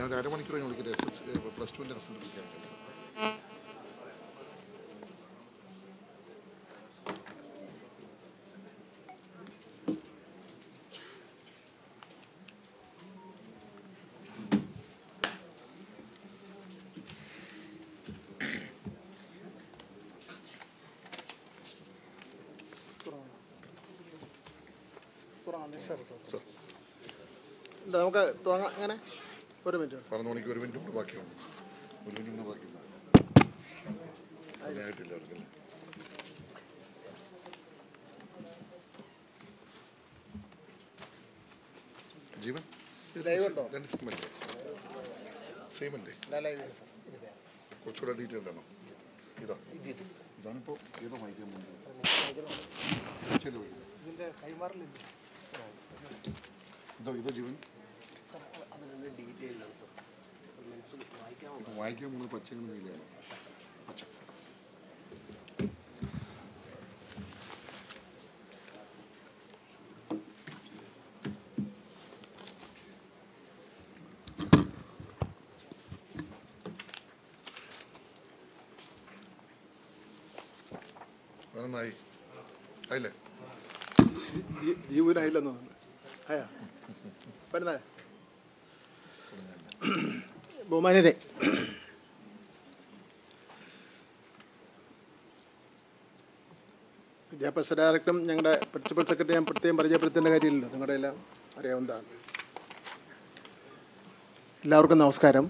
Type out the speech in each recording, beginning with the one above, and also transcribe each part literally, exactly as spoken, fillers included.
ഞാൻ അരമണിക്കൂർ വിളിക്കട്ടെ എസ് എസ് പ്ലസ് ടുവിൻ്റെ റിസൾട്ട് വിളിക്കാൻ. നമുക്ക് തുടങ്ങാം. അങ്ങനെ ഒരു മിനിറ്റ് പതിനൊന്ന് മണിക്ക് ഒരു മിനിറ്റ് കൂടെ ബാക്കിയുണ്ട്. ഒരു മിനിറ്റ് കൂടെ ബാക്കിയില്ല ആയിട്ടില്ല അവർക്കല്ലേ. ജീവൻ രണ്ട് സെയിം അല്ലേ? സെയിം അല്ലേ? കുറച്ചുകൂടെ ഡീറ്റെയിൽ ആണോ? ഇതാ ഇതാണിപ്പോൾ ഏതോ വായിക്കാൻ പോകുന്നത്. ഇതിൻ്റെ കൈമാറലില്ല. ഇതോ ഇതോ ജീവൻ ഡീറ്റെയിലാണ് സാർ. വായിക്കാൻ പോകുന്നത് പച്ച നീലയാണോ? പച്ച. നന്നായി ആയില്ലേ? ജീവനായില്ലെന്ന് തോന്നുന്നു. അയാ വരുന്നേ ബഹുമാന്യരെ, വിദ്യാഭ്യാസ ഡയറക്ടറും ഞങ്ങളുടെ പ്രിൻസിപ്പൽ സെക്രട്ടറി ഞാൻ പ്രത്യേകം പരിചയപ്പെടുത്തേണ്ട കാര്യമില്ലല്ലോ, നിങ്ങളുടെ എല്ലാം അറിയാവുന്നതാണ്. എല്ലാവർക്കും നമസ്കാരം.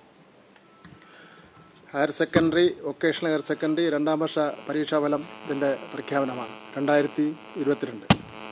Higher secondary vocational higher secondary രണ്ടാം വർഷ പരീക്ഷാഫലം ഇതിൻ്റെ പ്രഖ്യാപനമാണ്. രണ്ടായിരത്തി ഇരുപത്തിരണ്ട്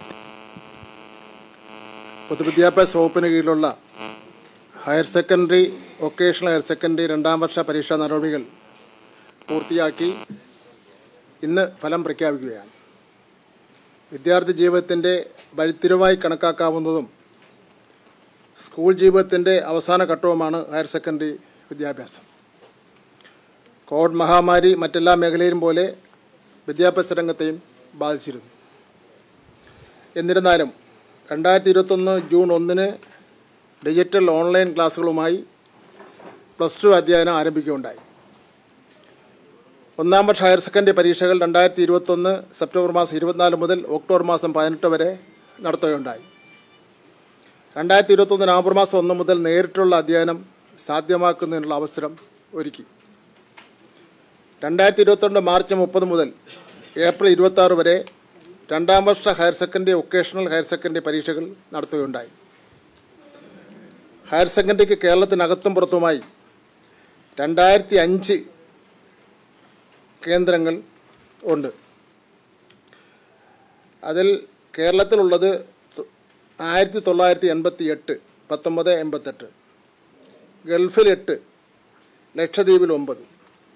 പൊതുവിദ്യാഭ്യാസ വകുപ്പിന് കീഴിലുള്ള higher secondary vocational higher secondary രണ്ടാം വർഷ പരീക്ഷാ നടപടികൾ പൂർത്തിയാക്കി ഇന്ന് ഫലം പ്രഖ്യാപിക്കുകയാണ്. വിദ്യാർത്ഥി ജീവിതത്തിൻ്റെ വഴിത്തിരിവായി കണക്കാക്കാവുന്നതും സ്കൂൾ ജീവിതത്തിൻ്റെ അവസാന ഘട്ടവുമാണ് ഹയർ സെക്കൻഡറി വിദ്യാഭ്യാസം. കോവിഡ് മഹാമാരി മറ്റെല്ലാ മേഖലയിലും പോലെ വിദ്യാഭ്യാസ രംഗത്തെയും ബാധിച്ചിരുന്നു. എന്നിരുന്നാലും രണ്ടായിരത്തി ഇരുപത്തൊന്ന് ജൂൺ ഒന്നിന് ഡിജിറ്റൽ ഓൺലൈൻ ക്ലാസ്സുകളുമായി പ്ലസ് ടു അധ്യയനം ആരംഭിക്കുകയുണ്ടായി. ഒന്നാം വർഷ ഹയർ സെക്കൻഡറി പരീക്ഷകൾ രണ്ടായിരത്തി ഇരുപത്തൊന്ന് സെപ്റ്റംബർ മാസം ഇരുപത്തിനാല് മുതൽ ഒക്ടോബർ മാസം പതിനെട്ട് വരെ നടത്തുകയുണ്ടായി. രണ്ടായിരത്തി ഇരുപത്തൊന്ന് നവംബർ മാസം ഒന്ന് മുതൽ നേരിട്ടുള്ള അധ്യയനം സാധ്യമാക്കുന്നതിനുള്ള അവസരം ഒരുക്കി. രണ്ടായിരത്തി ഇരുപത്തിരണ്ട് മാർച്ച് മുപ്പത് മുതൽ ഏപ്രിൽ ഇരുപത്താറ് വരെ രണ്ടാം വർഷ higher secondary vocational higher secondary പരീക്ഷകൾ നടത്തുകയുണ്ടായി. ഹയർ സെക്കൻഡറിക്ക് കേരളത്തിനകത്തും പുറത്തുമായി രണ്ടായിരത്തി അഞ്ച് കേന്ദ്രങ്ങൾ ഉണ്ട്. അതിൽ കേരളത്തിലുള്ളത് ആയിരത്തി തൊള്ളായിരത്തി എൺപത്തി എട്ട് പത്തൊമ്പത് എൺപത്തെട്ട്, ഗൾഫിൽ എട്ട്, ലക്ഷദ്വീപിൽ ഒമ്പത്.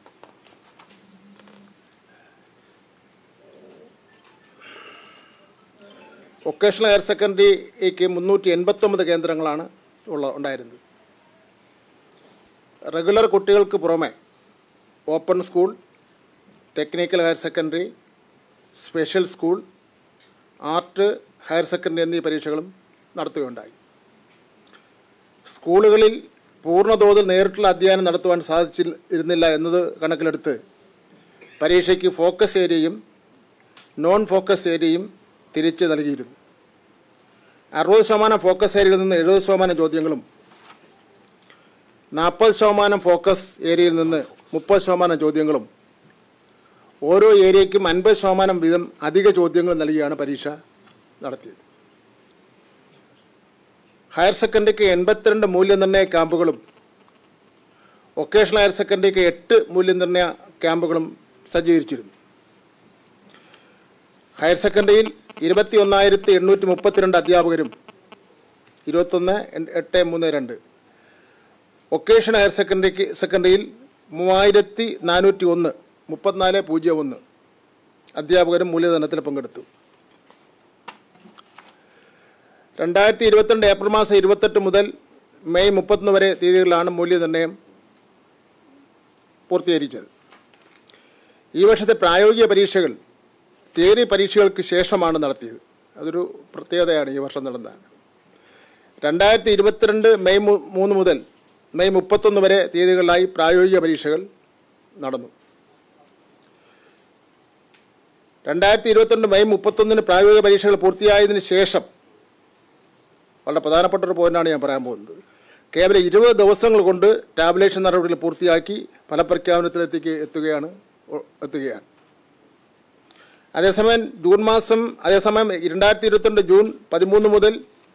വൊക്കേഷണൽ ഹയർ സെക്കൻഡറിക്ക് മുന്നൂറ്റി എൺപത്തൊമ്പത് കേന്ദ്രങ്ങളാണ് ഉള്ള ഉണ്ടായിരുന്നത്. റെഗുലർ കുട്ടികൾക്ക് പുറമെ open school, technical higher secondary, special school, art higher secondary എന്നീ പരീക്ഷകളും നടത്തുകയുണ്ടായി. സ്കൂളുകളിൽ പൂർണ്ണതോതിൽ നേരിട്ടുള്ള അധ്യയനം നടത്തുവാൻ സാധിച്ചിരുന്നില്ല എന്നത് കണക്കിലെടുത്ത് പരീക്ഷയ്ക്ക് ഫോക്കസ് ഏരിയയും നോൺ ഫോക്കസ് ഏരിയയും തിരിച്ച് നൽകിയിരുന്നു. അറുപത് ശതമാനം ഫോക്കസ് ഏരിയയിൽ നിന്ന് എഴുപത് ശതമാനം ചോദ്യങ്ങളും നാൽപ്പത് ശതമാനം ഫോക്കസ് ഏരിയയിൽ നിന്ന് മുപ്പത് ശതമാനം ചോദ്യങ്ങളും ഓരോ ഏരിയയ്ക്കും അൻപത് ശതമാനം വീതം അധിക ചോദ്യങ്ങൾ നൽകിയാണ് പരീക്ഷ നടത്തിയത്. ഹയർ സെക്കൻഡറിക്ക് എൺപത്തിരണ്ട് മൂല്യനിർണ്ണയ ക്യാമ്പുകളും വൊക്കേഷണൽ ഹയർ സെക്കൻഡറിക്ക് എട്ട് മൂല്യനിർണ്ണയ ക്യാമ്പുകളും സജ്ജീകരിച്ചിരുന്നു. ഹയർ സെക്കൻഡറിയിൽ ഇരുപത്തി ഒന്നായിരത്തി എണ്ണൂറ്റി മുപ്പത്തിരണ്ട് അധ്യാപകരും ഇരുപത്തൊന്ന് എട്ട് മൂന്ന് രണ്ട്, വൊക്കേഷണൽ ഹയർ സെക്കൻഡറിക്ക് സെക്കൻഡറിയിൽ മൂവായിരത്തി നാനൂറ്റി ഒന്ന് മുപ്പത്തിനാല് പൂജ്യം ഒന്ന് അധ്യാപകരും മൂല്യനിർണ്ണയത്തിൽ പങ്കെടുത്തു. രണ്ടായിരത്തി ഇരുപത്തിരണ്ട് ഏപ്രിൽ മാസം ഇരുപത്തെട്ട് മുതൽ മെയ് മുപ്പത്തൊന്ന് വരെ തീയതികളിലാണ് മൂല്യനിർണ്ണയം പൂർത്തീകരിച്ചത്. ഈ വർഷത്തെ പ്രായോഗിക പരീക്ഷകൾ തിയറി പരീക്ഷകൾക്ക് ശേഷമാണ് നടത്തിയത്. അതൊരു പ്രത്യേകതയാണ് ഈ വർഷം നടന്നത്. രണ്ടായിരത്തി ഇരുപത്തിരണ്ട് മെയ് മൂന്ന് മുതൽ മെയ് മുപ്പത്തൊന്ന് വരെ തീയതികളിലായി പ്രായോഗിക പരീക്ഷകൾ നടന്നു. രണ്ടായിരത്തി ഇരുപത്തിരണ്ട് മെയ് മുപ്പത്തൊന്നിന് പ്രായോഗിക പരീക്ഷകൾ പൂർത്തിയായതിനു ശേഷം വളരെ പ്രധാനപ്പെട്ട ഒരു പോയിൻ്റാണ് ഞാൻ പറയാൻ പോകുന്നത്. കേവലം ഇരുപത് ദിവസങ്ങൾ കൊണ്ട് ടാബുലേഷൻ നടപടികൾ പൂർത്തിയാക്കി ഫലപ്രഖ്യാപനത്തിലെത്തിക്ക് എത്തുകയാണ് എത്തുകയാണ് അതേസമയം ജൂൺ മാസം അതേസമയം രണ്ടായിരത്തി ഇരുപത്തിരണ്ട് ജൂൺ പതിമൂന്ന് മുതൽ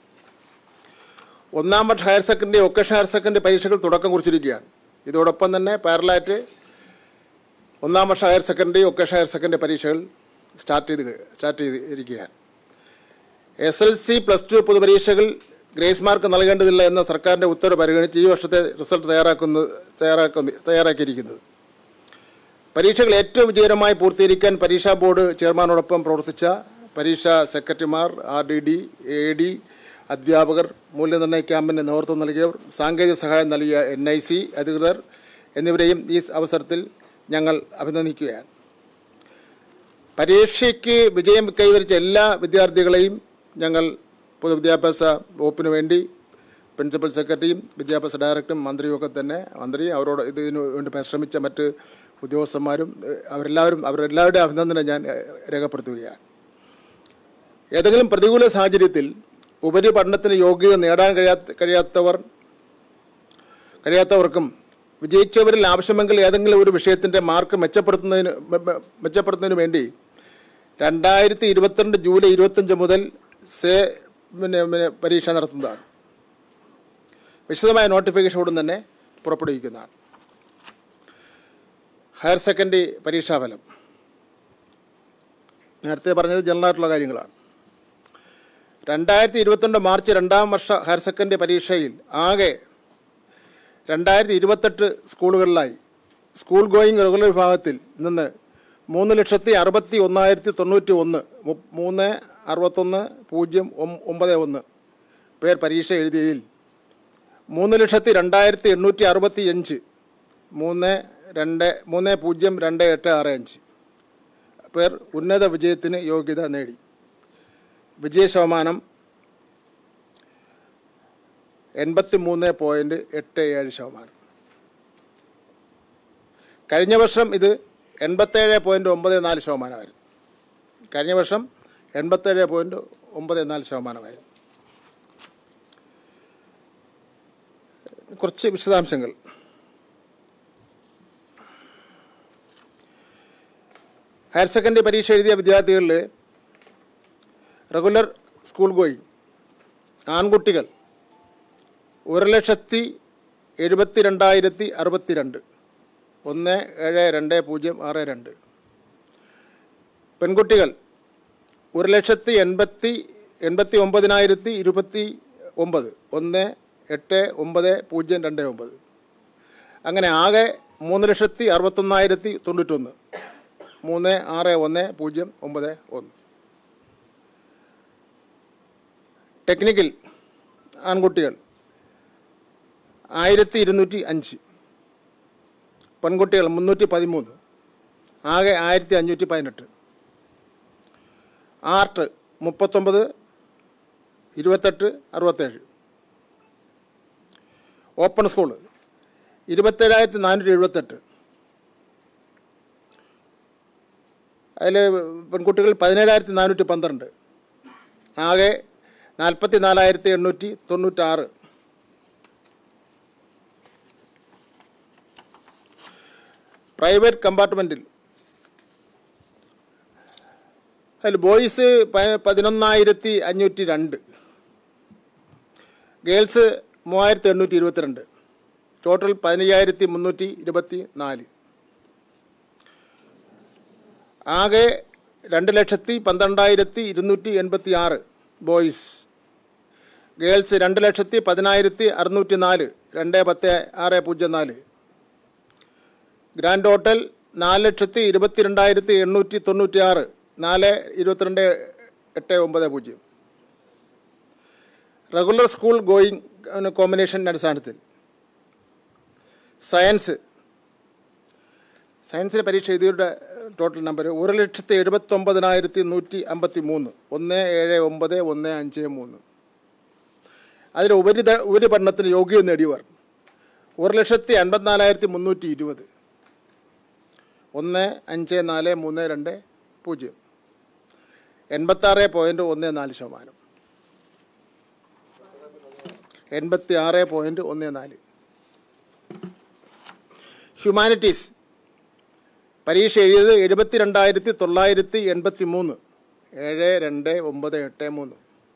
ഒന്നാം വർഷ higher secondary vocational higher secondary പരീക്ഷകൾ തുടക്കം കുറിച്ചിരിക്കുകയാണ്. ഇതോടൊപ്പം തന്നെ പാരലായിട്ട് ഒന്നാം വർഷ higher secondary vocational higher secondary പരീക്ഷകൾ സ്റ്റാർട്ട് ചെയ്ത് സ്റ്റാർട്ട് ചെയ്തിരിക്കുകയാണ്. S L C plus two പൊതുപരീക്ഷകൾ ഗ്രേസ് മാർക്ക് നൽകേണ്ടതില്ല എന്ന സർക്കാരിൻ്റെ ഉത്തരവ് പരിഗണിച്ച് ഈ വർഷത്തെ റിസൾട്ട് തയ്യാറാക്കുന്നത് തയ്യാറാക്കുന്ന തയ്യാറാക്കിയിരിക്കുന്നത്. പരീക്ഷകൾ ഏറ്റവും വിജയകരമായി പൂർത്തീകരിക്കാൻ പരീക്ഷാ ബോർഡ് ചെയർമാനോടൊപ്പം പ്രവർത്തിച്ച പരീക്ഷാ സെക്രട്ടറിമാർ, R D D, A D, അധ്യാപകർ, മൂല്യനിർണ്ണയ ക്യാമ്പിന് നേതൃത്വം നൽകിയവർ, സാങ്കേതിക സഹായം നൽകിയ എൻ ഐ സി അധികൃതർ എന്നിവരെയും ഈ അവസരത്തിൽ ഞങ്ങൾ അഭിനന്ദിക്കുകയാണ്. പരീക്ഷയ്ക്ക് വിജയം കൈവരിച്ച എല്ലാ വിദ്യാർത്ഥികളെയും ഞങ്ങൾ പൊതുവിദ്യാഭ്യാസ വകുപ്പിന് വേണ്ടി പ്രിൻസിപ്പൽ സെക്രട്ടറിയും വിദ്യാഭ്യാസ ഡയറക്ടറും മന്ത്രിയുമൊക്കെ തന്നെ മന്ത്രി അവരോട് ഇതിനു വേണ്ടി പരിശ്രമിച്ച മറ്റ് ഉദ്യോഗസ്ഥന്മാരും അവരെല്ലാവരും അവരെല്ലാവരുടെയും അഭിനന്ദനം ഞാൻ രേഖപ്പെടുത്തുകയാണ്. ഏതെങ്കിലും പ്രതികൂല സാഹചര്യത്തിൽ ഉപരിപഠനത്തിന് യോഗ്യത നേടാൻ കഴിയാത്ത കഴിയാത്തവർ കഴിയാത്തവർക്കും വിജയിച്ചവരിൽ ആവശ്യമെങ്കിൽ ഏതെങ്കിലും ഒരു വിഷയത്തിൻ്റെ മാർക്ക് മെച്ചപ്പെടുത്തുന്നതിന് മെച്ചപ്പെടുത്തുന്നതിന് വേണ്ടി രണ്ടായിരത്തി ഇരുപത്തിരണ്ട് ജൂലൈ ഇരുപത്തഞ്ച് മുതൽ സേ പിന്നെ പിന്നെ പരീക്ഷ നടത്തുന്നതാണ്. വിശദമായ നോട്ടിഫിക്കേഷൻ ഉടൻ തന്നെ പുറപ്പെടുവിക്കുന്നതാണ്. ഹയർ സെക്കൻഡറി പരീക്ഷാഫലം നേരത്തെ പറഞ്ഞത് ജനറലായിട്ടുള്ള കാര്യങ്ങളാണ്. രണ്ടായിരത്തി ഇരുപത്തിരണ്ട് മാർച്ച് രണ്ടാം വർഷ ഹയർ സെക്കൻഡറി പരീക്ഷയിൽ ആകെ രണ്ടായിരത്തി ഇരുപത്തെട്ട് സ്കൂളുകളിലായി സ്കൂൾ ഗോയിങ് റെഗുലർ വിഭാഗത്തിൽ നിന്ന് മൂന്ന് ലക്ഷത്തി അറുപത്തി ഒന്നായിരത്തി തൊണ്ണൂറ്റി ഒന്ന് മൂന്ന് അറുപത്തൊന്ന് പൂജ്യം ഒമ്പത് ഒന്ന് പേർ പരീക്ഷ എഴുതിയതിൽ മൂന്ന് ലക്ഷത്തി രണ്ടായിരത്തി എണ്ണൂറ്റി അറുപത്തി അഞ്ച് മൂന്ന് രണ്ട് മൂന്ന് പൂജ്യം രണ്ട് എട്ട് ആറ് അഞ്ച് പേർ ഉന്നത വിജയത്തിന് യോഗ്യത നേടി. വിജയ ശതമാനം എൺപത്തി മൂന്ന് പോയിൻറ്റ് എട്ട് ഏഴ് ശതമാനം. കഴിഞ്ഞ വർഷം ഇത് എൺപത്തേഴ് പോയിൻറ്റ് ഒമ്പത് നാല് ശതമാനമായിരുന്നു. കഴിഞ്ഞ വർഷം എൺപത്തേഴ് പോയിൻറ്റ് ഒമ്പത് നാല് ശതമാനമായിരുന്നു. കുറച്ച് വിശദാംശങ്ങൾ. ഹയർ സെക്കൻഡറി പരീക്ഷ എഴുതിയ വിദ്യാർത്ഥികളിൽ റെഗുലർ സ്കൂൾ ഗോയിങ് ആൺകുട്ടികൾ ഒരു ലക്ഷത്തി എഴുപത്തി രണ്ടായിരത്തി അറുപത്തി രണ്ട് ഒന്ന് ഏഴ് രണ്ട് പൂജ്യം ആറ് രണ്ട്. പെൺകുട്ടികൾ ഒരു ലക്ഷത്തി എൺപത്തി എൺപത്തി ഒമ്പതിനായിരത്തി ഇരുപത്തി ഒമ്പത് ഒന്ന് എട്ട് ഒമ്പത് പൂജ്യം രണ്ട് ഒമ്പത്. അങ്ങനെ ആകെ മൂന്ന് ലക്ഷത്തി അറുപത്തൊന്നായിരത്തി തൊണ്ണൂറ്റൊന്ന് മൂന്ന് ആറ് ഒന്ന് പൂജ്യം ഒമ്പത് ഒന്ന്. ടെക്നിക്കൽ ആൺകുട്ടികൾ ആയിരത്തി ഇരുന്നൂറ്റി അഞ്ച്, പെൺകുട്ടികൾ മുന്നൂറ്റി പതിമൂന്ന്, ആകെ ആയിരത്തി അഞ്ഞൂറ്റി പതിനെട്ട്. ആർട്ട് മുപ്പത്തൊമ്പത് ഇരുപത്തെട്ട് അറുപത്തേഴ്. ഓപ്പൺ സ്കൂള് ഇരുപത്തേഴായിരത്തി നാനൂറ്റി എഴുപത്തെട്ട്. അതിൽ പെൺകുട്ടികൾ പതിനേഴായിരത്തി നാനൂറ്റി പന്ത്രണ്ട്, ആകെ നാൽപ്പത്തി നാലായിരത്തി എണ്ണൂറ്റി തൊണ്ണൂറ്റാറ്. പ്രൈവറ്റ് കമ്പാർട്ട്മെൻറ്റിൽ അതിൽ ബോയ്സ് പതിനൊന്നായിരത്തി അഞ്ഞൂറ്റി രണ്ട്, ഗേൾസ് മൂവായിരത്തി എണ്ണൂറ്റി ഇരുപത്തിരണ്ട്, ടോട്ടൽ പതിനയ്യായിരത്തി മുന്നൂറ്റി ഇരുപത്തി നാല്. ആകെ രണ്ട് ലക്ഷത്തി പന്ത്രണ്ടായിരത്തി ഇരുന്നൂറ്റി എൺപത്തി ആറ് ബോയ്സ്. ഗേൾസ് രണ്ട് ലക്ഷത്തി പതിനായിരത്തി അറുന്നൂറ്റി നാല്, രണ്ട് പത്ത് ആറ് പൂജ്യം നാല്. ഗ്രാൻഡ് ടോട്ടൽ നാല് ലക്ഷത്തി ഇരുപത്തി രണ്ടായിരത്തി എണ്ണൂറ്റി തൊണ്ണൂറ്റി ആറ്, നാല് ഇരുപത്തിരണ്ട് എട്ട് ഒമ്പത് പൂജ്യം. റെഗുലർ സ്കൂൾ ഗോയിങ് കോമ്പിനേഷൻ്റെ അടിസ്ഥാനത്തിൽ സയൻസ് സയൻസിലെ പരീക്ഷ എഴുതിയവരുടെ ടോട്ടൽ നമ്പർ ഒരു ലക്ഷത്തി എഴുപത്തൊമ്പതിനായിരത്തി നൂറ്റി അമ്പത്തി മൂന്ന്, ഒന്ന് ഏഴ് ഒമ്പത് ഒന്ന് അഞ്ച് മൂന്ന്. അതിൽ ഉപരി ഉപരിപഠനത്തിന് യോഗ്യത നേടിയവർ ഒരു ലക്ഷത്തി അൻപത്തിനാലായിരത്തി മുന്നൂറ്റി ഇരുപത്. ഒന്ന് അഞ്ച് നാല് മൂന്ന് രണ്ട് പൂജ്യം. എൺപത്താറ് പോയിൻറ്റ് ഒന്ന് നാല് ശതമാനം. എൺപത്തി ആറ് പോയിൻറ്റ് ഒന്ന് നാല്. ഹ്യൂമാനിറ്റീസ് പരീക്ഷ എഴുതിയത് എഴുപത്തി രണ്ടായിരത്തി തൊള്ളായിരത്തി എൺപത്തി മൂന്ന്. ഏഴ് രണ്ട് ഒമ്പത് എട്ട് മൂന്ന്.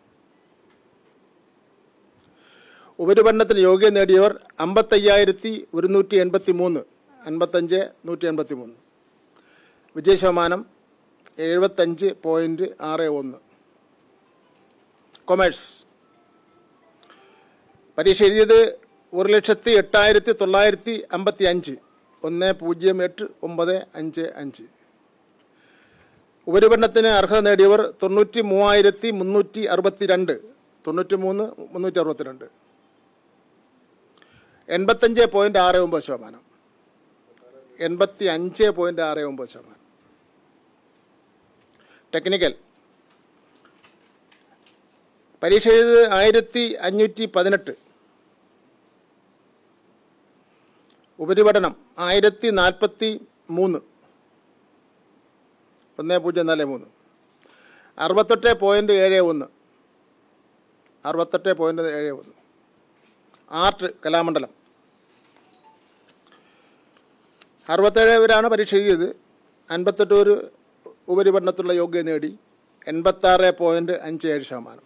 ഉപരിപഠനത്തിന് യോഗ്യത നേടിയവർ അമ്പത്തയ്യായിരത്തി ഒരുന്നൂറ്റി എൺപത്തി മൂന്ന്. അൻപത്തഞ്ച് നൂറ്റി എൺപത്തി മൂന്ന്. വിജയശതമാനം എഴുപത്തഞ്ച് പോയിൻറ്റ് ആറ് ഒന്ന്. കൊമേഴ്സ് പരീക്ഷ എഴുതിയത് ഒരു ലക്ഷത്തി എട്ടായിരത്തി തൊള്ളായിരത്തി അമ്പത്തി അഞ്ച്. ഒന്ന് പൂജ്യം എട്ട് ഒമ്പത് അഞ്ച് അഞ്ച്. ഉപരിപഠനത്തിന് അർഹത നേടിയവർ തൊണ്ണൂറ്റി മൂവായിരത്തി മുന്നൂറ്റി അറുപത്തി രണ്ട്. തൊണ്ണൂറ്റി മൂന്ന് മുന്നൂറ്റി അറുപത്തി രണ്ട്. എൺപത്തഞ്ച് പോയിൻറ്റ് ആറ് ഒമ്പത് ശതമാനം. എൺപത്തി അഞ്ച് പോയിൻറ്റ് ആറ് ഒമ്പത് ശതമാനം. ടെക്നിക്കൽ പരീക്ഷ എഴുതിയത് ആയിരത്തി അഞ്ഞൂറ്റി പതിനെട്ട്. ഉപരിപഠനം ആയിരത്തി നാൽപ്പത്തി മൂന്ന്. ഒന്ന് പൂജ്യം നാല് മൂന്ന്. അറുപത്തെട്ട് പോയിൻറ്റ് ഏഴ് ഒന്ന്. അറുപത്തെട്ട് പോയിൻറ്റ് ഏഴ് ഒന്ന്. ആർട്ട് കലാമണ്ഡലം അറുപത്തേഴ് പേരാണ് പരീക്ഷ എഴുതിയത്. അൻപത്തെട്ട് പേര് ഉപരിപഠനത്തിലുള്ള യോഗ്യത നേടി. എൺപത്താറ് പോയിൻറ്റ് അഞ്ച് ഏഴ് ശതമാനം.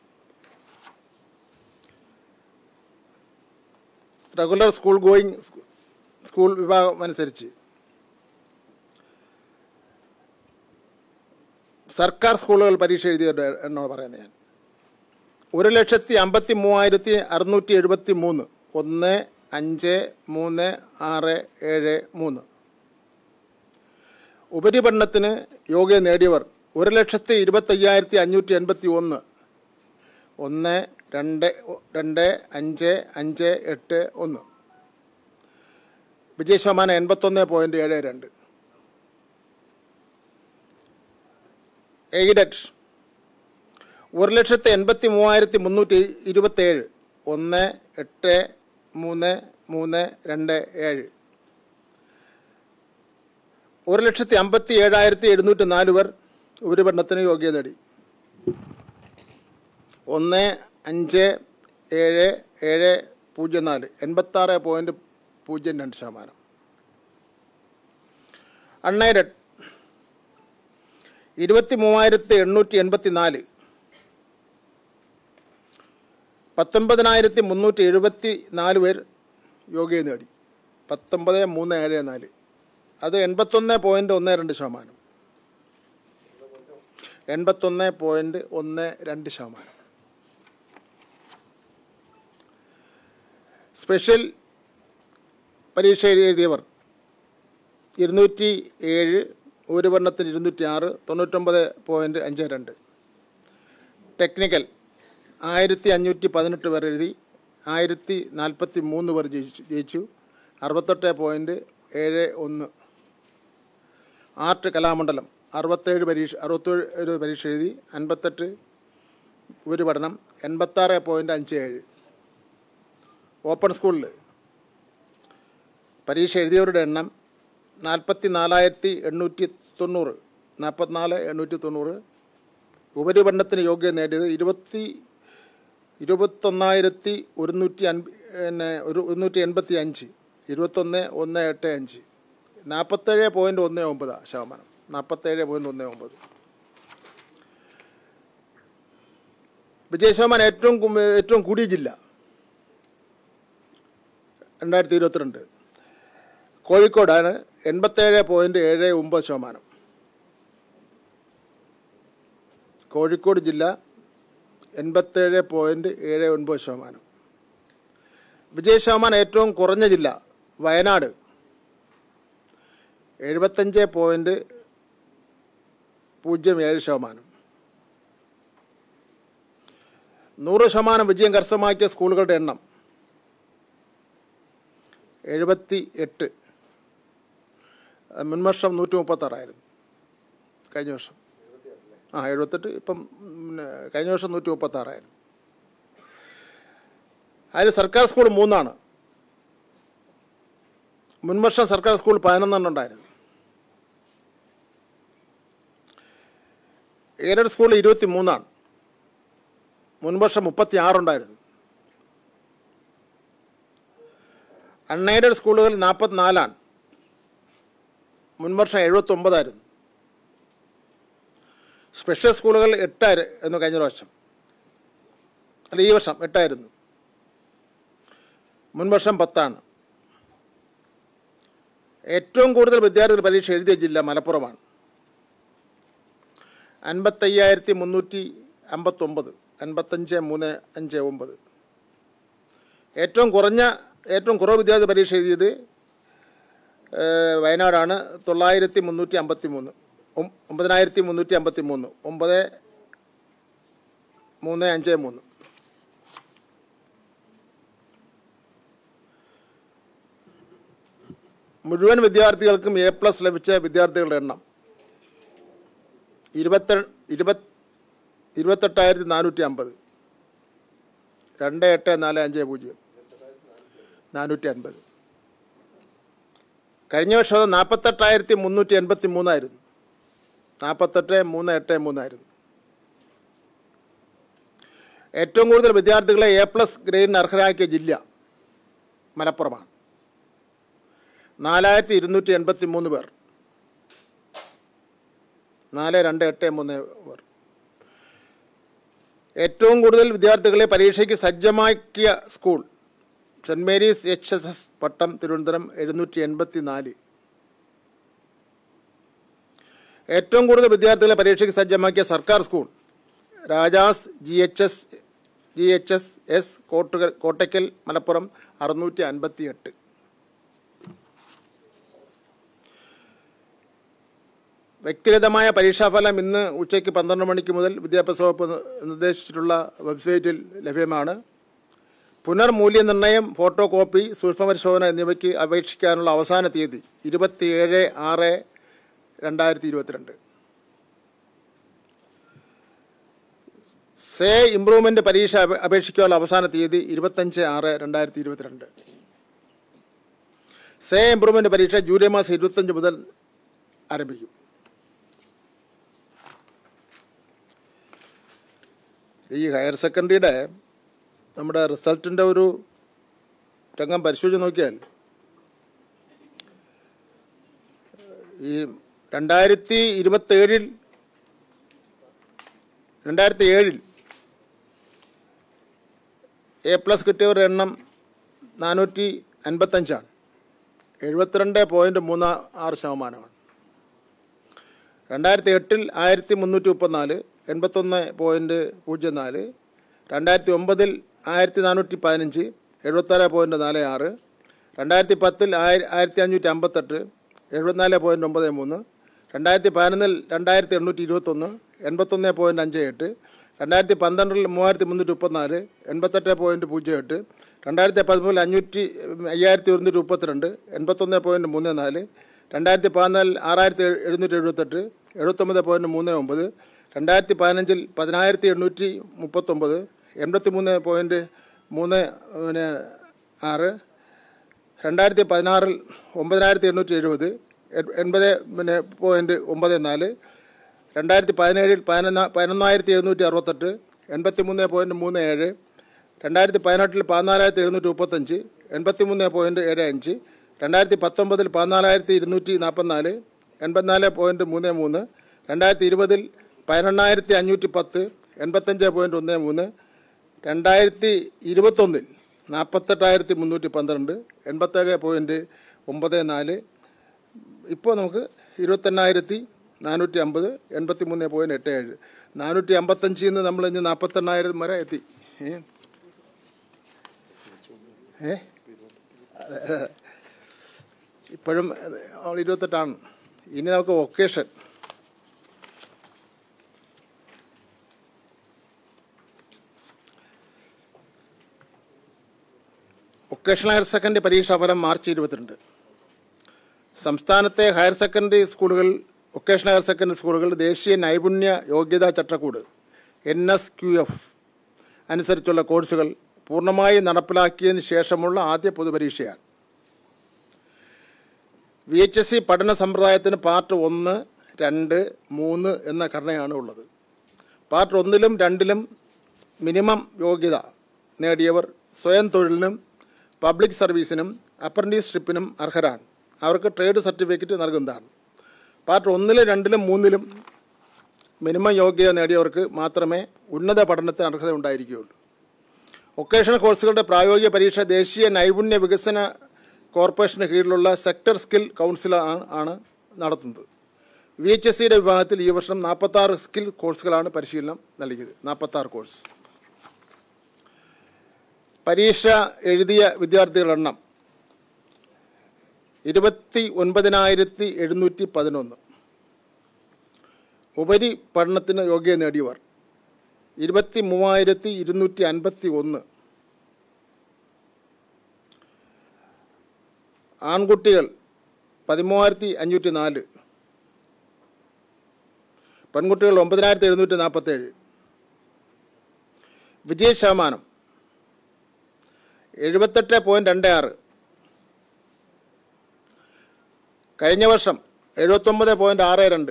റെഗുലർ സ്കൂൾ ഗോയിങ് സ്കൂൾ വിഭാഗം അനുസരിച്ച് സർക്കാർ സ്കൂളുകൾ പരീക്ഷ എഴുതിയവരുടെ എന്നാണ് പറയുന്നത് ഞാൻ. ഒരു ലക്ഷത്തി അമ്പത്തി മൂവായിരത്തി അറുന്നൂറ്റി എഴുപത്തി മൂന്ന്. ഒന്ന് അഞ്ച് മൂന്ന് ആറ് ഏഴ് മൂന്ന്. ഉപരിപഠനത്തിന് യോഗ്യത നേടിയവർ ഒരു ലക്ഷത്തി ഇരുപത്തയ്യായിരത്തി അഞ്ഞൂറ്റി എൺപത്തി ഒന്ന്. ഒന്ന് രണ്ട് രണ്ട് അഞ്ച് അഞ്ച് എട്ട് ഒന്ന്. വിജയശതമാനം എൺപത്തൊന്ന് പോയിൻറ്റ് ഏഴ് രണ്ട്. എയ്ഡഡ് ഒരു ലക്ഷത്തി എൺപത്തി മൂവായിരത്തി മുന്നൂറ്റി ഇരുപത്തേഴ്. ഒന്ന് എട്ട് മൂന്ന് മൂന്ന് രണ്ട് ഏഴ്. ഒരു ലക്ഷത്തി അമ്പത്തി ഏഴായിരത്തി എഴുന്നൂറ്റി നാല് പേർ ഉപരിപഠനത്തിന് യോഗ്യത നേടി. ഒന്ന് അഞ്ച് ഏഴ് ഏഴ് പൂജ്യം നാല്. എൺപത്താറ് പോയിൻറ്റ് പൂജ്യം രണ്ട് ശതമാനം. അൺഎയ്ഡഡ് ഇരുപത്തി മൂവായിരത്തി എണ്ണൂറ്റി എൺപത്തി നാല്. പത്തൊൻപതിനായിരത്തി മുന്നൂറ്റി എഴുപത്തി നാല് പേർ യോഗ്യത നേടി. പത്തൊമ്പത് മൂന്ന് ഏഴ് നാല്. അത് എൺപത്തൊന്ന് പോയിൻറ്റ് ഒന്ന് രണ്ട് ശതമാനം. എൺപത്തൊന്ന് പോയിൻറ്റ് ഒന്ന് രണ്ട് ശതമാനം. സ്പെഷ്യൽ പരീക്ഷ എഴുതിയവർ ഇരുന്നൂറ്റി ഏഴ്. ഉപരിപഠനത്തിന് ഇരുന്നൂറ്റി ആറ്. തൊണ്ണൂറ്റൊമ്പത് പോയിൻറ്റ് അഞ്ച് രണ്ട്. ടെക്നിക്കൽ ആയിരത്തി അഞ്ഞൂറ്റി പതിനെട്ട് പേർ എഴുതി. ആയിരത്തി നാൽപ്പത്തി മൂന്ന് പേർ ജയിച്ചു ജയിച്ചു അറുപത്തെട്ട് പോയിൻറ്റ് ഏഴ് ഒന്ന്. ആർട്ട് കലാമണ്ഡലം അറുപത്തേഴ് പരീക്ഷ അറുപത്തേഴ് പരീക്ഷ എഴുതി. അൻപത്തെട്ട് ഉപരിപഠനം. എൺപത്താറ് പോയിൻറ്റ് അഞ്ച് ഏഴ്. ഓപ്പൺ സ്കൂളിൽ പരീക്ഷ എഴുതിയവരുടെ എണ്ണം നാൽപ്പത്തി നാലായിരത്തി എണ്ണൂറ്റി തൊണ്ണൂറ്. നാൽപ്പത്തിനാല് എണ്ണൂറ്റി തൊണ്ണൂറ്. ഉപരിപഠനത്തിന് യോഗ്യത നേടിയത് ഇരുപത്തി ഇരുപത്തൊന്നായിരത്തി ഒരുന്നൂറ്റി അൻപ പിന്നെ ഒരു ഒരുന്നൂറ്റി എൺപത്തി അഞ്ച്. ഇരുപത്തൊന്ന് ഒന്ന് എട്ട് അഞ്ച്. നാൽപ്പത്തേഴ് പോയിൻറ്റ് ഒന്ന് ഒമ്പത് ശതമാനം. നാൽപ്പത്തേഴ് പോയിൻറ്റ് ഒന്ന് ഒമ്പത്. വിജയശതമാനം ഏറ്റവും ഏറ്റവും കൂടിയ ജില്ല രണ്ടായിരത്തി ഇരുപത്തിരണ്ട് കോഴിക്കോടാണ്. എൺപത്തേഴ് പോയിൻറ്റ് ഏഴ് ഒമ്പത് ശതമാനം. കോഴിക്കോട് ജില്ല എൺപത്തേഴ് പോയിൻറ്റ് ഏഴ് ഒൻപത് ശതമാനം. വിജയശതമാനം ഏറ്റവും കുറഞ്ഞ ജില്ല വയനാട്. എഴുപത്തഞ്ച് പോയിൻറ്റ് പൂജ്യം ഏഴ് ശതമാനം. നൂറ് ശതമാനം വിജയം കരസ്ഥമാക്കിയ സ്കൂളുകളുടെ എണ്ണം എഴുപത്തി എട്ട്. മുൻവർഷം നൂറ്റി മുപ്പത്താറായിരുന്നു. കഴിഞ്ഞ വർഷം ആ എഴുപത്തെട്ട്. ഇപ്പം പിന്നെ കഴിഞ്ഞ വർഷം നൂറ്റി മുപ്പത്താറായിരുന്നു. അതിൽ സർക്കാർ സ്കൂൾ മൂന്നാണ്. മുൻവർഷം സർക്കാർ സ്കൂൾ പതിനൊന്നെണ്ണം ഉണ്ടായിരുന്നു. എയ്ഡഡ് സ്കൂൾ ഇരുപത്തി മൂന്നാണ്. മുൻവർഷം മുപ്പത്തി ആറുണ്ടായിരുന്നു. അൺഎയ്ഡഡ് സ്കൂളുകൾ നാൽപ്പത്തിനാലാണ്. മുൻവർഷം എഴുപത്തൊമ്പതായിരുന്നു. സ്പെഷ്യൽ സ്കൂളുകൾ എട്ടായിരുന്നു കഴിഞ്ഞ പ്രാവശ്യം, അല്ല ഈ വർഷം എട്ടായിരുന്നു. മുൻവർഷം പത്താണ്. ഏറ്റവും കൂടുതൽ വിദ്യാർത്ഥികൾ പരീക്ഷ എഴുതിയ ജില്ല മലപ്പുറമാണ്. അൻപത്തയ്യായിരത്തി മുന്നൂറ്റി അമ്പത്തൊമ്പത് അൻപത്തഞ്ച് മൂന്ന് അഞ്ച് ഒമ്പത്. ഏറ്റവും കുറഞ്ഞ ഏറ്റവും കുറവ് വിദ്യാർത്ഥി പരീക്ഷ എഴുതിയത് വയനാടാണ്. തൊള്ളായിരത്തി മുന്നൂറ്റി അമ്പത്തി മൂന്ന് ഒമ്പതിനായിരത്തി മുന്നൂറ്റി അമ്പത്തി മൂന്ന് ഒമ്പത് മൂന്ന് അഞ്ച് മൂന്ന്. മുഴുവൻ വിദ്യാർത്ഥികൾക്കും എ പ്ലസ് ലഭിച്ച വിദ്യാർത്ഥികളുടെ എണ്ണം ഇരുപത്തി ഇരുപത് ഇരുപത്തെട്ടായിരത്തി നാനൂറ്റി അമ്പത്. രണ്ട് എട്ട് നാല് അഞ്ച് പൂജ്യം നാനൂറ്റി അൻപത്. കഴിഞ്ഞ വർഷം നാൽപ്പത്തെട്ടായിരത്തി മുന്നൂറ്റി എൺപത്തി മൂന്നായിരുന്നു. നാൽപ്പത്തെട്ട് മൂന്ന് എട്ട് മൂന്നായിരുന്നു. ഏറ്റവും കൂടുതൽ വിദ്യാർത്ഥികളെ എ പ്ലസ് ഗ്രേഡിന് അർഹരാക്കിയ ജില്ല മലപ്പുറമാണ്. നാലായിരത്തി ഇരുന്നൂറ്റി എൺപത്തി മൂന്ന് പേർ. നാല് രണ്ട് എട്ട് മൂന്ന് പേർ. ഏറ്റവും കൂടുതൽ വിദ്യാർത്ഥികളെ പരീക്ഷയ്ക്ക് സജ്ജമാക്കിയ school saint Mary's H S S Pattom Thiruvananthapuram എഴുന്നൂറ്റി എൺപത്തി നാല്. ഏറ്റവും കൂടുതൽ വിദ്യാർത്ഥികളെ പരീക്ഷയ്ക്ക് സജ്ജമാക്കിയ സർക്കാർ school Rajas G H S G H S S Kottukal Kottakkal Malappuram അറുന്നൂറ്റി അൻപത്തി എട്ട്. വ്യക്തിഗതമായ പരീക്ഷാഫലം ഇന്ന് ഉച്ചയ്ക്ക് പന്ത്രണ്ട് മണിക്ക് മുതൽ വിദ്യാഭ്യാസ വകുപ്പ് നിർദ്ദേശിച്ചിട്ടുള്ള വെബ്സൈറ്റിൽ ലഭ്യമാണ്. പുനർമൂല്യനിർണ്ണയം, ഫോട്ടോ കോപ്പി, സൂക്ഷ്മപരിശോധന എന്നിവയ്ക്ക് അപേക്ഷിക്കാനുള്ള അവസാന തീയതി ഇരുപത്തിയേഴ് ആറ് രണ്ടായിരത്തി ഇരുപത്തിരണ്ട്. സേ ഇംപ്രൂവ്മെൻ്റ് പരീക്ഷ അപേക്ഷിക്കാനുള്ള അവസാന തീയതി ഇരുപത്തഞ്ച് ആറ് രണ്ടായിരത്തി ഇരുപത്തിരണ്ട്. സേ ഇംപ്രൂവ്മെൻ്റ് പരീക്ഷ ജൂലൈ മാസം ഇരുപത്തഞ്ച് മുതൽ ആരംഭിക്കും. ഈ ഹയർ സെക്കൻഡറിയുടെ നമ്മുടെ റിസൾട്ടിൻ്റെ ഒരു രംഗം പരിശോധിച്ച് നോക്കിയാൽ ഈ രണ്ടായിരത്തി ഇരുപത്തേഴിൽ രണ്ടായിരത്തി ഏഴിൽ എ പ്ലസ് കിട്ടിയവരുടെ എണ്ണം നാനൂറ്റി അൻപത്തഞ്ചാണ്. എഴുപത്തിരണ്ട് പോയിൻറ്റ് മൂന്ന് ആറ് ശതമാനമാണ്. രണ്ടായിരത്തി എട്ടിൽ ആയിരത്തി മുന്നൂറ്റി മുപ്പത്തിനാല് എൺപത്തൊന്ന് പോയിൻറ്റ് പൂജ്യം നാല്. രണ്ടായിരത്തി ഒമ്പതിൽ ആയിരത്തി നാനൂറ്റി പതിനഞ്ച് എഴുപത്താറ് പോയിൻറ്റ് നാല് ആറ്. രണ്ടായിരത്തി പത്തിൽ ആയിര ആയിരത്തി അഞ്ഞൂറ്റി അമ്പത്തെട്ട് എഴുപത്തിനാല് പോയിൻറ്റ് ഒമ്പത് മൂന്ന്. രണ്ടായിരത്തി പതിനൊന്നിൽ രണ്ടായിരത്തി എണ്ണൂറ്റി ഇരുപത്തൊന്ന് എൺപത്തൊന്ന് പോയിൻറ്റ് അഞ്ച് എട്ട്. രണ്ടായിരത്തി പന്ത്രണ്ടിൽ മൂവായിരത്തി മുന്നൂറ്റി മുപ്പത്തിനാല് എൺപത്തെട്ട് പോയിൻറ്റ് പൂജ്യം എട്ട്. രണ്ടായിരത്തി പതിമൂന്നിൽ അഞ്ഞൂറ്റി അയ്യായിരത്തി ഒരുന്നൂറ്റി മുപ്പത്തിരണ്ട് എൺപത്തൊന്ന് പോയിൻറ്റ് മൂന്ന് നാല്. രണ്ടായിരത്തി പതിനാലിൽ ആറായിരത്തി എഴുന്നൂറ്റി എഴുപത്തെട്ട് എഴുപത്തൊമ്പത് പോയിൻറ്റ് മൂന്ന് ഒമ്പത്. രണ്ടായിരത്തി പതിനഞ്ചിൽ പതിനായിരത്തി എണ്ണൂറ്റി മുപ്പത്തൊമ്പത് എൺപത്തി മൂന്ന് പോയിൻറ്റ് മൂന്ന് പിന്നെ ആറ്. രണ്ടായിരത്തി പതിനാറിൽ ഒമ്പതിനായിരത്തി എണ്ണൂറ്റി എഴുപത് എൺപത് പിന്നെ പോയിൻറ്റ് ഒമ്പത് നാല്. രണ്ടായിരത്തി പതിനേഴിൽ പതിനൊന്ന് പതിനൊന്നായിരത്തി എഴുന്നൂറ്റി അറുപത്തെട്ട് എൺപത്തി മൂന്ന് പോയിൻറ്റ് മൂന്ന് ഏഴ്. രണ്ടായിരത്തി പതിനെട്ടിൽ പതിനാലായിരത്തി എഴുന്നൂറ്റി മുപ്പത്തഞ്ച് എൺപത്തി മൂന്ന് പോയിൻറ്റ് ഏഴ് അഞ്ച്. രണ്ടായിരത്തി പത്തൊമ്പതിൽ പതിനാലായിരത്തി ഇരുന്നൂറ്റി നാൽപ്പത്തിനാല് എൺപത്തിനാല് പോയിൻറ്റ് മൂന്ന് മൂന്ന്. രണ്ടായിരത്തി ഇരുപതിൽ പതിനെണ്ണായിരത്തി അഞ്ഞൂറ്റി പത്ത് എൺപത്തഞ്ച് പോയിൻറ്റ് ഒന്ന് മൂന്ന്. രണ്ടായിരത്തി ഇരുപത്തൊന്നിൽ നാൽപ്പത്തെട്ടായിരത്തി മുന്നൂറ്റി പന്ത്രണ്ട് എൺപത്തേഴ് പോയിൻറ്റ് ഒമ്പത് നാല്. ഇപ്പോൾ നമുക്ക് ഇരുപത്തെണ്ണായിരത്തി നാനൂറ്റി അമ്പത് എൺപത്തി മൂന്ന് പോയിൻറ്റ് എട്ട് ഏഴ്. നാനൂറ്റി അമ്പത്തഞ്ചിൽ നിന്ന് നമ്മൾ ഇനി നാൽപ്പത്തെണ്ണായിരം വരെ എത്തി. ഏ ഏ ഇപ്പോഴും ഇരുപത്തെട്ടാണ്. ഇനി നമുക്ക് വൊക്കേഷൻ വൊക്കേഷണൽ ഹയർ സെക്കൻഡറി പരീക്ഷാഫലം മാർച്ച് ഇരുപത്തിരണ്ട്. സംസ്ഥാനത്തെ ഹയർ സെക്കൻഡറി സ്കൂളുകൾ വൊക്കേഷണൽ ഹയർ സെക്കൻഡറി സ്കൂളുകൾ ദേശീയ നൈപുണ്യ യോഗ്യതാ ചട്ടക്കൂട് എൻ എസ് ക്യു എഫ് അനുസരിച്ചുള്ള കോഴ്സുകൾ പൂർണ്ണമായി നടപ്പിലാക്കിയതിന് ശേഷമുള്ള ആദ്യ പൊതുപരീക്ഷയാണ്. വി എച്ച് എസ് സി പഠന സമ്പ്രദായത്തിന് പാർട്ട് ഒന്ന് രണ്ട് മൂന്ന് എന്ന ഘടനയാണ് ഉള്ളത്. പാർട്ട് ഒന്നിലും രണ്ടിലും മിനിമം യോഗ്യത നേടിയവർ സ്വയം തൊഴിലിനും പബ്ലിക് സർവീസിനും അപ്രന്റീസ്ഷിപ്പിനും അർഹരാണ്. അവർക്ക് ട്രേഡ് സർട്ടിഫിക്കറ്റ് നൽകുന്നതാണ്. പാർട്ട് ഒന്നിലും രണ്ടിലും മൂന്നിലും മിനിമം യോഗ്യത നേടിയവർക്ക് മാത്രമേ ഉന്നത പഠനത്തിന് അർഹത ഉണ്ടായിരിക്കുകയുള്ളൂ. വൊക്കേഷണൽ കോഴ്സുകളുടെ പ്രായോഗിക പരീക്ഷ ദേശീയ നൈപുണ്യ വികസന കോർപ്പറേഷന് കീഴിലുള്ള സെക്ടർ സ്കിൽ കൗൺസിൽ ആണ് നടത്തുന്നത്. വി എച്ച് എസ് സിയുടെ വിഭാഗത്തിൽ ഈ വർഷം നാൽപ്പത്താറ് സ്കിൽ കോഴ്സുകളാണ് പരിശീലനം നൽകിയത്. നാൽപ്പത്താറ് കോഴ്സ്. പരീക്ഷ എഴുതിയ വിദ്യാർത്ഥികളുടെ എണ്ണം ഇരുപത്തി ഒൻപതിനായിരത്തി എഴുന്നൂറ്റി പതിനൊന്ന്. ഉപരി പഠനത്തിന് യോഗ്യത നേടിയവർ ഇരുപത്തി മൂവായിരത്തി ഇരുന്നൂറ്റി അൻപത്തി ഒന്ന്. ആൺകുട്ടികൾ പതിമൂവായിരത്തി അഞ്ഞൂറ്റി നാല്. പെൺകുട്ടികൾ ഒമ്പതിനായിരത്തി എഴുന്നൂറ്റി നാൽപ്പത്തേഴ്. വിജയ ശതമാനം എഴുപത്തെട്ട് പോയിൻറ്റ് രണ്ട് ആറ്. കഴിഞ്ഞ വർഷം എഴുപത്തൊമ്പത് പോയിൻറ്റ് ആറ് രണ്ട്.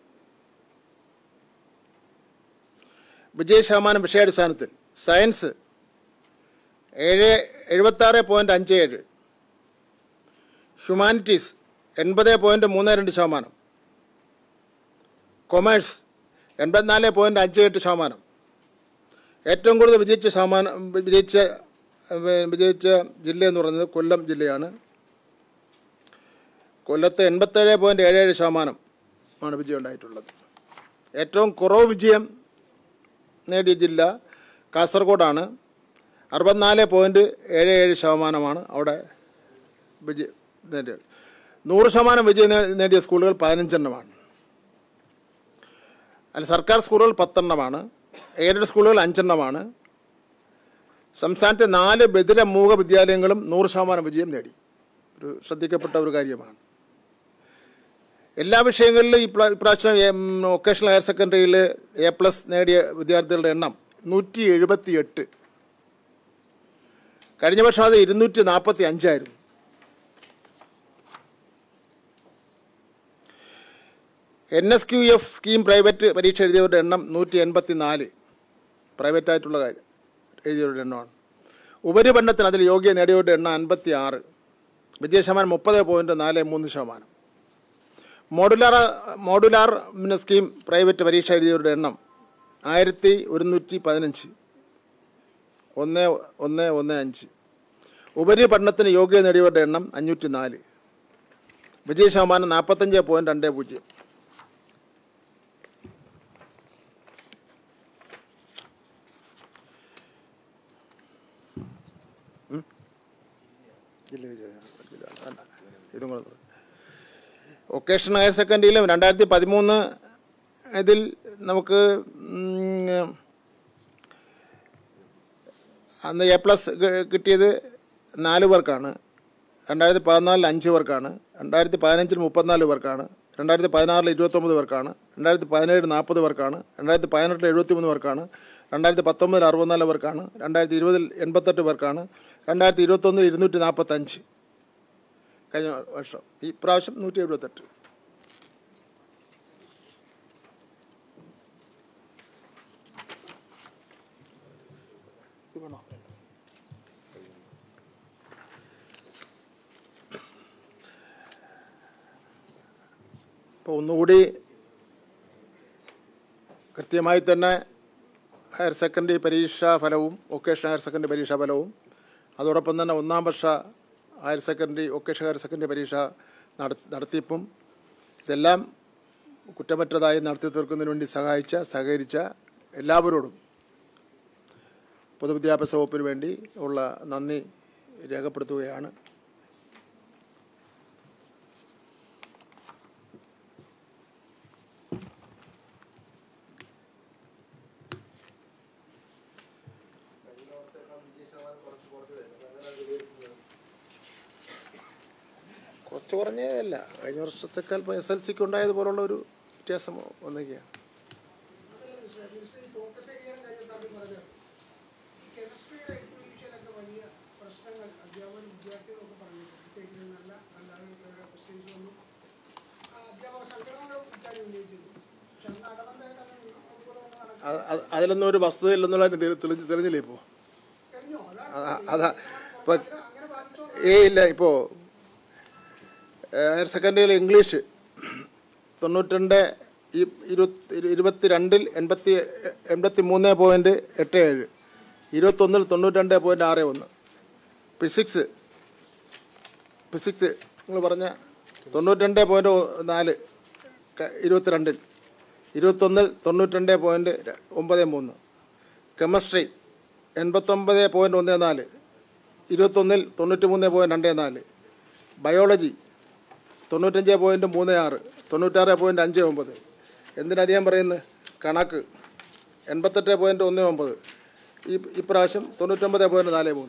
വിജയ ശതമാനം വിഷയാടിസ്ഥാനത്തിൽ സയൻസ് ഏഴ് എഴുപത്താറ് പോയിൻറ്റ് അഞ്ച് ഏഴ്. ഹ്യൂമാനിറ്റീസ് എൺപത് പോയിൻറ്റ് മൂന്ന് രണ്ട് ശതമാനം. കൊമേഴ്സ് എൺപത്തിനാല് പോയിൻറ്റ് അഞ്ച് എട്ട് ശതമാനം. ഏറ്റവും കൂടുതൽ വിജയിച്ച ശതമാനം വിജയിച്ച വിജയിച്ച ജില്ല എന്ന് പറയുന്നത് കൊല്ലം ജില്ലയാണ്. കൊല്ലത്ത് എൺപത്തേഴ് പോയിൻറ്റ് ഏഴ് ഏഴ് ശതമാനം ആണ് വിജയം ഉണ്ടായിട്ടുള്ളത്. ഏറ്റവും കുറവ് വിജയം നേടിയ ജില്ല കാസർഗോഡാണ്. അറുപത്തിനാല് പോയിൻറ്റ് ഏഴ് ഏഴ് ശതമാനമാണ് അവിടെ വിജയം നേടിയത്. നൂറ് ശതമാനം വിജയം നേടിയ സ്കൂളുകൾ പതിനഞ്ചെണ്ണമാണ്. അല്ല, സർക്കാർ സ്കൂളുകൾ പത്തെണ്ണമാണ്. എയ്ഡഡ് സ്കൂളുകൾ അഞ്ചെണ്ണമാണ്. സംസ്ഥാനത്തെ നാല് ബദിര മൂക വിദ്യാലയങ്ങളും നൂറ് ശതമാനം വിജയം നേടി. ഒരു ശ്രദ്ധിക്കപ്പെട്ട ഒരു കാര്യമാണ്. എല്ലാ വിഷയങ്ങളിലും ഈ ഇപ്രാവശ്യം വൊക്കേഷണൽ ഹയർ സെക്കൻഡറിയിൽ എ പ്ലസ് നേടിയ വിദ്യാർത്ഥികളുടെ എണ്ണം നൂറ്റി എഴുപത്തി എട്ട്. കഴിഞ്ഞ വർഷം അത് ഇരുന്നൂറ്റി നാൽപ്പത്തി അഞ്ചായിരുന്നു. N S Q F scheme private പരീക്ഷ എഴുതിയവരുടെ എണ്ണം നൂറ്റി എൺപത്തി നാല്. പ്രൈവറ്റായിട്ടുള്ള കാര്യം എഴുതിയവരുടെ എണ്ണമാണ്. ഉപരിപഠനത്തിന് അതിൽ യോഗ്യത നേടിയവരുടെ എണ്ണം അൻപത്തി ആറ്. വിജയ ശതമാനം മുപ്പത് പോയിൻറ്റ് നാല് മൂന്ന് ശതമാനം. മോഡുലാർ മോഡുലാർ സ്കീം പ്രൈവറ്റ് പരീക്ഷ എഴുതിയവരുടെ എണ്ണം ആയിരത്തി ഒരുന്നൂറ്റി പതിനഞ്ച്. ഒന്ന് ഒന്ന് ഒന്ന് അഞ്ച്. ഉപരിപഠനത്തിന് യോഗ്യത നേടിയവരുടെ എണ്ണം അഞ്ഞൂറ്റി നാല്. വിജയ ശതമാനം നാൽപ്പത്തഞ്ച് പോയിൻറ്റ് രണ്ട് പൂജ്യം. ഇതും കൂടെ വൊക്കേഷണൽ ഹയർ സെക്കൻഡറിയിലും രണ്ടായിരത്തി പതിമൂന്ന് ഇതിൽ നമുക്ക് അന്ന് എ പ്ലസ് കിട്ടിയത് നാല് പേർക്കാണ്. രണ്ടായിരത്തി പതിനാലിൽ അഞ്ച് പേർക്കാണ്. രണ്ടായിരത്തി പതിനഞ്ചിൽ മുപ്പത്തിനാല് പേർക്കാണ്. രണ്ടായിരത്തി പതിനാറിൽ ഇരുപത്തൊമ്പത് പേർക്കാണ്. രണ്ടായിരത്തി പതിനേഴ് നാൽപ്പത് പേർക്കാണ്. രണ്ടായിരത്തി പതിനെട്ടിൽ എഴുപത്തി മൂന്ന് പേർക്കാണ്. രണ്ടായിരത്തി പത്തൊമ്പതിൽ അറുപത്തിനാല് പേർക്കാണ്. രണ്ടായിരത്തി ഇരുപതിൽ എൺപത്തെട്ട് പേർക്കാണ്. രണ്ടായിരത്തി ഇരുപത്തൊന്നിൽ ഇരുന്നൂറ്റി നാൽപ്പത്തഞ്ച്. കഴിഞ്ഞ വർഷം ഈ പ്രാവശ്യം നൂറ്റി എഴുപത്തെട്ട്. അപ്പോൾ ഒന്നുകൂടി കൃത്യമായി തന്നെ ഹയർ സെക്കൻഡറി പരീക്ഷാ ഫലവും വൊക്കേഷണൽ ഹയർ സെക്കൻഡറി പരീക്ഷാ ഫലവും അതോടൊപ്പം തന്നെ ഒന്നാം വർഷ higher secondary vocational higher secondary പരീക്ഷ നടത്തിപ്പും ഇതെല്ലാം കുറ്റമറ്റതായി നടത്തി തീർക്കുന്നതിന് വേണ്ടി സഹായിച്ച സഹകരിച്ച എല്ലാവരോടും പൊതുവിദ്യാഭ്യാസ വകുപ്പിന് വേണ്ടി ഉള്ള നന്ദി രേഖപ്പെടുത്തുകയാണ്. കുറച്ച് കുറഞ്ഞതല്ല, കഴിഞ്ഞ വർഷത്തേക്കാൾ ഇപ്പോൾ എസ് എൽ സിക്ക് ഉണ്ടായതുപോലുള്ള ഒരു വ്യത്യാസം വന്നിരിക്കുകയാണ്. പ്രശ്നങ്ങൾ അധ്യാപകരും വിദ്യാർത്ഥികളൊക്കെ പറഞ്ഞു. നല്ല അല്ലാതെ ക്വസ്റ്റ്യൻസ് ഒന്നും അതിലൊന്നും ഒരു വസ്തുതയില്ലെന്നുള്ള തെളിഞ്ഞില്ലേ ഇപ്പോൾ? അതാ ഇപ്പോൾ ഏ ഇല്ല. ഇപ്പോൾ ഹയർ സെക്കൻഡറിയിൽ ഇംഗ്ലീഷ് തൊണ്ണൂറ്റിരണ്ട് ഈ ഇരുപത്തി ഇരുപത്തി രണ്ടിൽ എൺപത്തി എൺപത്തി മൂന്ന് പോയിൻറ്റ് എട്ട് ഏഴ്, ഇരുപത്തൊന്നിൽ തൊണ്ണൂറ്റി രണ്ട് പോയിൻറ്റ് ആറ് ഒന്ന്. ഫിസിക്സ് ഫിസിക്സ് നിങ്ങൾ പറഞ്ഞ തൊണ്ണൂറ്റി രണ്ട് പോയിൻറ്റ് നാല് ഇരുപത്തിരണ്ടിൽ, ഇരുപത്തൊന്നിൽ തൊണ്ണൂറ്റി രണ്ട് പോയിൻറ്റ് ഒമ്പത് മൂന്ന്. കെമിസ്ട്രി എൺപത്തൊമ്പത് പോയിൻറ്റ് ഒന്ന് നാല്, ഇരുപത്തൊന്നിൽ തൊണ്ണൂറ്റി മൂന്ന് പോയിൻറ്റ് രണ്ട് നാല്. ബയോളജി തൊണ്ണൂറ്റഞ്ച് പോയിൻറ്റ് മൂന്ന് ആറ്, തൊണ്ണൂറ്റാറ് പോയിൻറ്റ് അഞ്ച് ഒമ്പത്. എന്തിനധികം പറയുന്നത്? കണക്ക് എൺപത്തെട്ട് പോയിൻറ്റ് ഒന്ന് ഒമ്പത്, ഈ ഇപ്രാവശ്യം തൊണ്ണൂറ്റൊമ്പത് പോയിൻറ്റ് നാല് മൂന്ന്.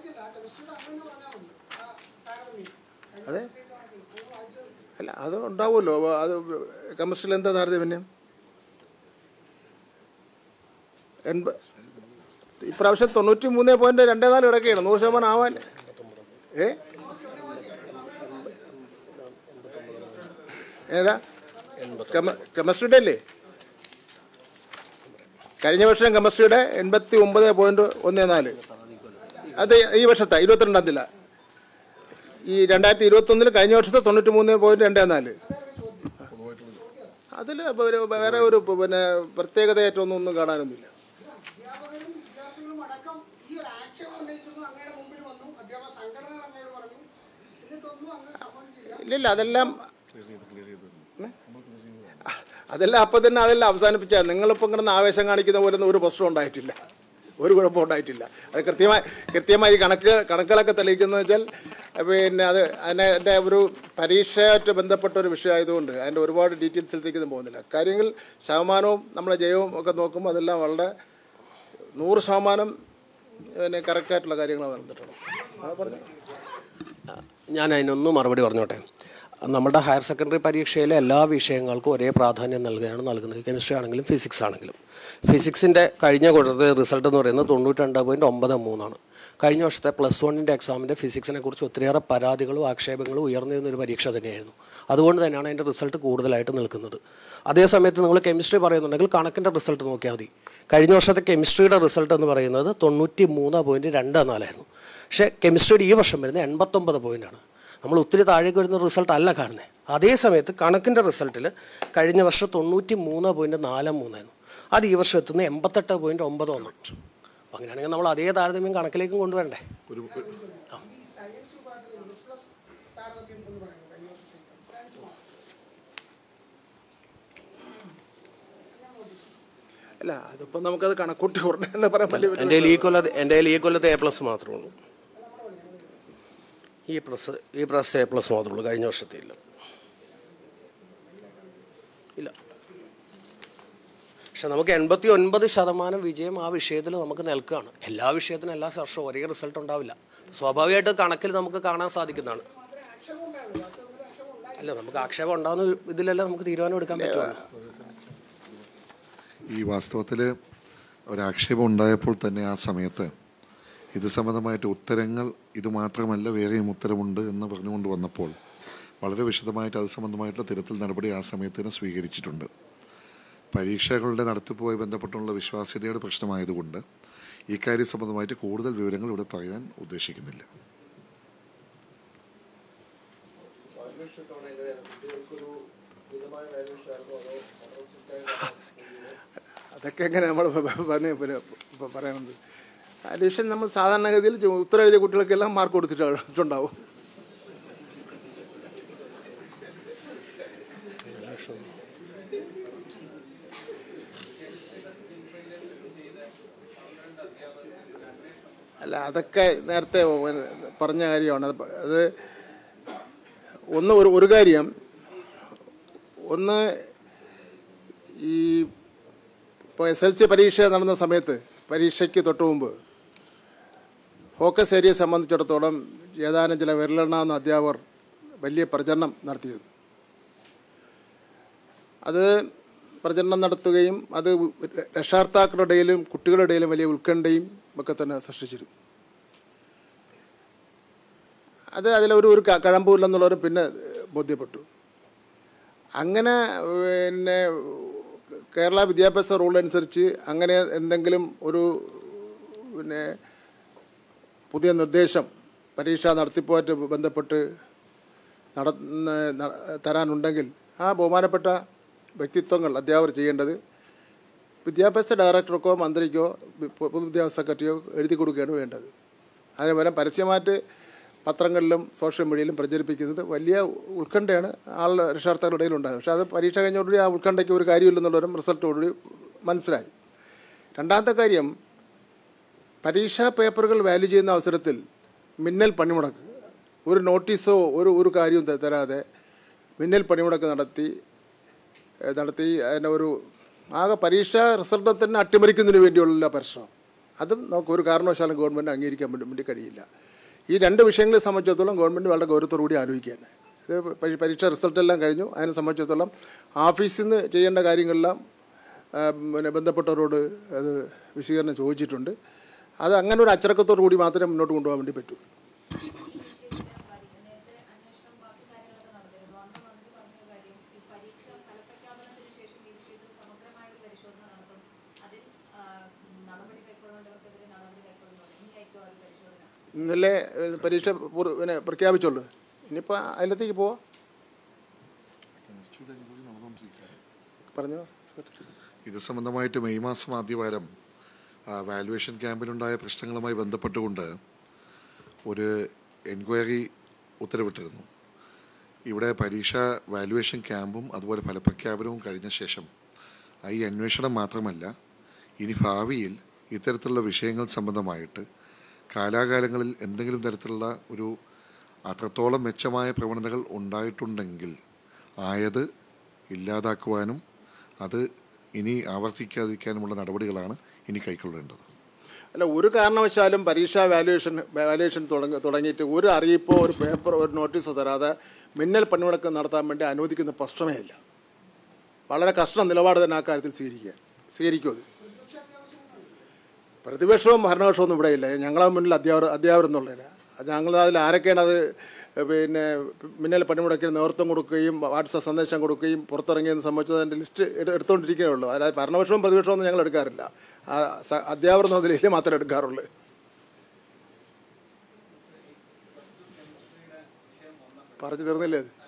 അതെ അല്ല, അത് ഉണ്ടാവുമല്ലോ. അത് കെമിസ്ട്രിയിൽ എന്താ താരതമ്യം? എൺപ ഇപ്രാവശ്യം തൊണ്ണൂറ്റി മൂന്ന് പോയിൻറ്റ് രണ്ട് നാല് കിടക്കുകയാണ്. നൂറ് ശതമാനം ആവാൻ ഏ ഏതാ കെമിസ്ട്രിയുടെ അല്ലേ? കഴിഞ്ഞ വർഷം കെമിസ്ട്രിയുടെ എൺപത്തി ഒമ്പത് പോയിൻറ്റ് ഒന്ന് നാല്. അത് ഈ വർഷത്തെ ഇരുപത്തിരണ്ടാം തീയതി. ഈ രണ്ടായിരത്തി ഇരുപത്തൊന്നിൽ കഴിഞ്ഞ വർഷത്തെ തൊണ്ണൂറ്റി മൂന്ന് പോയിൻറ്റ് രണ്ട് നാല്. അതിൽ വേറെ ഒരു പിന്നെ പ്രത്യേകതയായിട്ടൊന്നും ഒന്നും കാണാനൊന്നുമില്ല. ഇല്ലില്ല, അതെല്ലാം അതെല്ലാം അപ്പം തന്നെ അതെല്ലാം അവസാനിപ്പിച്ചാൽ. നിങ്ങളിപ്പോൾ ഇങ്ങനെ ആവേശം കാണിക്കുന്ന പോലെ ഒരു പ്രശ്നം ഉണ്ടായിട്ടില്ല, ഒരു കുഴപ്പം ഉണ്ടായിട്ടില്ല. അത് കൃത്യമായി കൃത്യമായി കണക്ക് കണക്കുകളൊക്കെ തെളിയിക്കുന്നത് വെച്ചാൽ പിന്നെ അത് അതിനെ എൻ്റെ ഒരു പരീക്ഷയായിട്ട് ബന്ധപ്പെട്ട ഒരു വിഷയമായതുകൊണ്ട് അതിൻ്റെ ഒരുപാട് ഡീറ്റെയിൽസിലേക്കൊന്നും പോകുന്നില്ല. കാര്യങ്ങൾ ശതമാനവും നമ്മളെ ജയവും ഒക്കെ നോക്കുമ്പോൾ അതെല്ലാം വളരെ നൂറ് ശതമാനം പിന്നെ കറക്റ്റായിട്ടുള്ള കാര്യങ്ങളാണ് നടന്നിട്ടുള്ളത്. അത് പറഞ്ഞു. ഞാൻ അതിനൊന്ന് മറുപടി പറഞ്ഞോട്ടെ. നമ്മുടെ ഹയർ സെക്കൻഡറി പരീക്ഷയിലെ എല്ലാ വിഷയങ്ങൾക്കും ഒരേ പ്രാധാന്യം നൽകുകയാണ് നൽകുന്നത്. കെമിസ്ട്രി ആണെങ്കിലും ഫിസിക്സ് ആണെങ്കിലും. ഫിസിക്സിൻ്റെ കഴിഞ്ഞ കൊല്ലത്തെ റിസൾട്ട് എന്ന് പറയുന്നത് തൊണ്ണൂറ്റി രണ്ട് പോയിൻറ്റ് ഒമ്പത് മൂന്നാണ്. കഴിഞ്ഞ വർഷത്തെ പ്ലസ് വണ്ണിൻ്റെ എക്സാമിൻ്റെ ഫിസിക്സിനെ കുറിച്ച് ഒത്തിരിയേറെ പരാതികളും ആക്ഷേപങ്ങളും ഉയർന്നിരുന്നൊരു പരീക്ഷ തന്നെയായിരുന്നു. അതുകൊണ്ട് തന്നെയാണ് അതിൻ്റെ റിസൾട്ട് കൂടുതലായിട്ട് നിൽക്കുന്നത്. അതേസമയത്ത് നിങ്ങൾ കെമിസ്ട്രി പറയുന്നുണ്ടെങ്കിൽ കണക്കിൻ്റെ റിസൾട്ട് നോക്കിയാൽ മതി. കഴിഞ്ഞ വർഷത്തെ കെമിസ്ട്രിയുടെ റിസൾട്ട് എന്ന് പറയുന്നത് തൊണ്ണൂറ്റി മൂന്ന് പോയിൻറ്റ് രണ്ട് നാലായിരുന്നു. പക്ഷേ കെമിസ്ട്രിയുടെ ഈ വർഷം വരുന്നത് എൺപത്തൊമ്പത് പോയിൻ്റാണ്. നമ്മൾ ഒത്തിരി താഴേക്ക് വരുന്ന റിസൾട്ട് അല്ല കാണുന്നത്. അതേ സമയത്ത് കണക്കിൻ്റെ റിസൾട്ടിൽ കഴിഞ്ഞ വർഷം തൊണ്ണൂറ്റി മൂന്ന് പോയിൻറ്റ് നാല് മൂന്നായിരുന്നു. അത് ഈ വർഷം എത്തുന്നത് എൺപത്തെട്ട് പോയിൻറ്റ് ഒമ്പത് ഒന്ന്. അപ്പം അങ്ങനെയാണെങ്കിൽ നമ്മൾ അതേ താരതമ്യം കണക്കിലേക്കും കൊണ്ടുവരണ്ടേ? ഒരു അല്ല, അതിപ്പോൾ നമുക്കത് കണക്കൂട്ടി ഉടനെ പറയാൻ പറ്റില്ല. എൻ്റെ ഈ കൊല്ലത്ത് എൻ്റെ ഈ കൊല്ലത്തെ എ പ്ലസ് മാത്രമേ ഉള്ളൂ. ഈ പ്ലസ് ഈ പ്ലസ് എ പ്ലസ് മാത്രമേ ഉള്ളൂ. കഴിഞ്ഞ വർഷത്തെ ഇല്ല ഇല്ല പക്ഷെ നമുക്ക് എൺപത്തി ഒൻപത് ശതമാനം വിജയം ആ വിഷയത്തിൽ നമുക്ക് നിൽക്കുകയാണ്. എല്ലാ വിഷയത്തിനും എല്ലാ വർഷവും ഒരേ റിസൾട്ട് ഉണ്ടാവില്ല. സ്വാഭാവികമായിട്ട് കണക്കിൽ നമുക്ക് കാണാൻ സാധിക്കുന്നതാണ്. അല്ല, നമുക്ക് ആക്ഷേപം ഉണ്ടാകുന്ന ഇതിലെല്ലാം നമുക്ക് തീരുമാനം എടുക്കാൻ പറ്റുമല്ലോ. ഈ വാസ്തവത്തിൽ ഒരാക്ഷേപം ഉണ്ടായപ്പോൾ തന്നെ ആ സമയത്ത് ഇത് സംബന്ധമായിട്ട് ഉത്തരങ്ങൾ ഇത് മാത്രമല്ല വേറെയും ഉത്തരമുണ്ട് എന്ന് പറഞ്ഞുകൊണ്ട് വന്നപ്പോൾ വളരെ വിശദമായിട്ട് അത് സംബന്ധമായിട്ടുള്ള തിരുത്തൽ നടപടി ആ സമയത്ത് തന്നെ സ്വീകരിച്ചിട്ടുണ്ട്. പരീക്ഷകളുടെ നടത്തിപ്പുമായി ബന്ധപ്പെട്ടുള്ള വിശ്വാസ്യതയുടെ പ്രശ്നമായതുകൊണ്ട് ഈ കാര്യം സംബന്ധമായിട്ട് കൂടുതൽ വിവരങ്ങൾ ഇവിടെ പറയാൻ ഉദ്ദേശിക്കുന്നില്ല. അതൊക്കെ എങ്ങനെ നമ്മൾ പറയുന്നത്? അഡീഷൻ നമ്മൾ സാധാരണഗതിയിൽ ഉത്തരം എഴുതിയ കുട്ടികൾക്കെല്ലാം മാർക്ക് കൊടുത്തിട്ടുണ്ടാവും. അല്ല, അതൊക്കെ നേരത്തെ പറഞ്ഞ കാര്യമാണ്. അത് ഒന്ന് ഒരു ഒരു കാര്യം ഒന്ന് ഈ ഇപ്പോൾ എസ് എൽ സി പരീക്ഷ നടന്ന സമയത്ത് പരീക്ഷയ്ക്ക് തൊട്ട് മുമ്പ് ഫോക്കസ് ഏരിയയെ സംബന്ധിച്ചിടത്തോളം ഏതാനും ചില വിരലെണ്ണാവുന്ന അധ്യാപകർ വലിയ പ്രചരണം നടത്തിയിരുന്നു. അത് പ്രചരണം നടത്തുകയും അത് രക്ഷാകർത്താക്കളുടെ ഇടയിലും കുട്ടികളുടെ ഇടയിലും വലിയ ഉത്കണ്ഠയും ഒക്കെ തന്നെ സൃഷ്ടിച്ചിരുന്നു. അത് അതിലൊരു ഒരു കഴമ്പുമില്ലെന്നുള്ളവരും പിന്നെ ബോധ്യപ്പെട്ടു. അങ്ങനെ പിന്നെ കേരള വിദ്യാഭ്യാസ റൂൾ അനുസരിച്ച് അങ്ങനെ എന്തെങ്കിലും ഒരു പിന്നെ പുതിയ നിർദ്ദേശം പരീക്ഷാ നടത്തിപ്പുമായിട്ട് ബന്ധപ്പെട്ട് നട തരാനുണ്ടെങ്കിൽ ആ ബഹുമാനപ്പെട്ട വ്യക്തിത്വങ്ങൾ അധ്യാപകർ ചെയ്യേണ്ടത് വിദ്യാഭ്യാസ ഡയറക്ടർക്കോ മന്ത്രിക്കോ പൊതുവിദ്യാഭ്യാസ സെക്രട്ടറിയോ എഴുതി കൊടുക്കുകയാണ് വേണ്ടത്. അതിന് പകരം പരസ്യമായിട്ട് പത്രങ്ങളിലും സോഷ്യൽ മീഡിയയിലും പ്രചരിപ്പിക്കുന്നത് വലിയ ഉത്കണ്ഠയാണ് ആൾ രക്ഷാകർത്താക്കളുടെ ഇടയിലുണ്ടായത്. പക്ഷേ അത് പരീക്ഷ കഴിഞ്ഞോടുകൂടി ആ ഉത്കണ്ഠയ്ക്ക് ഒരു കാര്യമില്ലെന്നുള്ളവരും റിസൾട്ടോടുകൂടി മനസ്സിലായി. രണ്ടാമത്തെ കാര്യം, പരീക്ഷാ പേപ്പറുകൾ വാല്യൂ ചെയ്യുന്ന അവസരത്തിൽ മിന്നൽ പണിമുടക്ക്, ഒരു നോട്ടീസോ ഒരു ഒരു കാര്യവും തരാതെ മിന്നൽ പണിമുടക്ക് നടത്തി നടത്തി അതിൻ്റെ ഒരു ആകെ പരീക്ഷാ റിസൾട്ടിനെ തന്നെ അട്ടിമറിക്കുന്നതിന് വേണ്ടിയുള്ള പരിശ്രമം, അതും നമുക്ക് ഒരു കാരണവശാലും ഗവൺമെൻറ് അംഗീകരിക്കാൻ വേണ്ടി കഴിയില്ല. ഈ രണ്ട് വിഷയങ്ങളെ സംബന്ധിച്ചിടത്തോളം ഗവൺമെൻറ് വളരെ ഗൗരവത്തോടുകൂടി ആലോചിക്കുകയാണ്. ഇത് പരീക്ഷാ റിസൾട്ടെല്ലാം കഴിഞ്ഞു. അതിനെ സംബന്ധിച്ചിടത്തോളം ഓഫീസിൽ നിന്ന് ചെയ്യേണ്ട കാര്യങ്ങളെല്ലാം പിന്നെ ബന്ധപ്പെട്ടവരോട് അത് വിശദീകരണം ചോദിച്ചിട്ടുണ്ട്. അത് അങ്ങനെ ഒരു അച്ചടക്കത്തോടു കൂടി മാത്രമേ മുന്നോട്ട് കൊണ്ടുപോകാൻ വേണ്ടി പറ്റൂ. ഇന്നലെ പരീക്ഷ പിന്നെ പ്രഖ്യാപിച്ചുള്ളൂ. ഇനിയിപ്പോൾ അതിലത്തേക്ക് പോവാം. പറഞ്ഞോ. ഇത് സംബന്ധമായിട്ട് മെയ് മാസം ആദ്യവാരം വാല്യുവേഷൻ ക്യാമ്പിലുണ്ടായ പ്രശ്നങ്ങളുമായി ബന്ധപ്പെട്ടുകൊണ്ട് ഒരു എൻക്വയറി ഉത്തരവിട്ടിരുന്നു. ഇവിടെ പരീക്ഷ വാല്യുവേഷൻ ക്യാമ്പും അതുപോലെ ഫലപ്രഖ്യാപനവും കഴിഞ്ഞ ശേഷം ഈ അന്വേഷണം മാത്രമല്ല, ഇനി ഭാവിയിൽ ഇത്തരത്തിലുള്ള വിഷയങ്ങൾ സംബന്ധമായിട്ട് കാലാകാലങ്ങളിൽ എന്തെങ്കിലും തരത്തിലുള്ള ഒരു അത്രത്തോളം മെച്ചമായ പ്രവണതകൾ ഉണ്ടായിട്ടുണ്ടെങ്കിൽ ആയത് ഇല്ലാതാക്കുവാനും അത് ഇനി ആവർത്തിക്കാതിരിക്കാനുമുള്ള നടപടികളാണ് ഇനി കൈക്കൊള്ളേണ്ടത്. അല്ല, ഒരു കാരണവശാലും പരീക്ഷാ വാല്യുവേഷൻ വാല്യുവേഷൻ തുടങ്ങി തുടങ്ങിയിട്ട് ഒരു അറിയിപ്പോ ഒരു പേപ്പർ ഒരു നോട്ടീസോ തരാതെ മിന്നൽ പണിമുടക്ക് നടത്താൻ വേണ്ടി അനുവദിക്കുന്ന പ്രശ്നമേ ഇല്ല. വളരെ കഷ്ട നിലപാട് തന്നെ ആ കാര്യത്തിൽ സ്വീകരിക്കുക സ്വീകരിക്കും അത്. പ്രതിപക്ഷവും ഭരണപക്ഷമൊന്നും ഇവിടെ ഇല്ല. ഞങ്ങളെ മുന്നിൽ അധ്യാപകർ അധ്യാപകർ എന്നുള്ളതിന് ഞങ്ങൾ അതിൽ ആരൊക്കെയാണ് അത് പിന്നെ മിന്നൽ പണിമുടക്കിന് നേതൃത്വം കൊടുക്കുകയും വാട്സാപ്പ് സന്ദേശം കൊടുക്കുകയും പുറത്തിറങ്ങിയെന്ന് സംബന്ധിച്ചതിൻ്റെ ലിസ്റ്റ് എടുത്തുകൊണ്ടിരിക്കുകയേ ഉള്ളൂ. അതായത് ഭരണപക്ഷവും പ്രതിപക്ഷമൊന്നും ഞങ്ങൾ എടുക്കാറില്ല. അധ്യാപകർ എന്ന നിലയിൽ മാത്രമേ എടുക്കാറുള്ളൂ. പറഞ്ഞു തീർന്നില്ലേ അത്?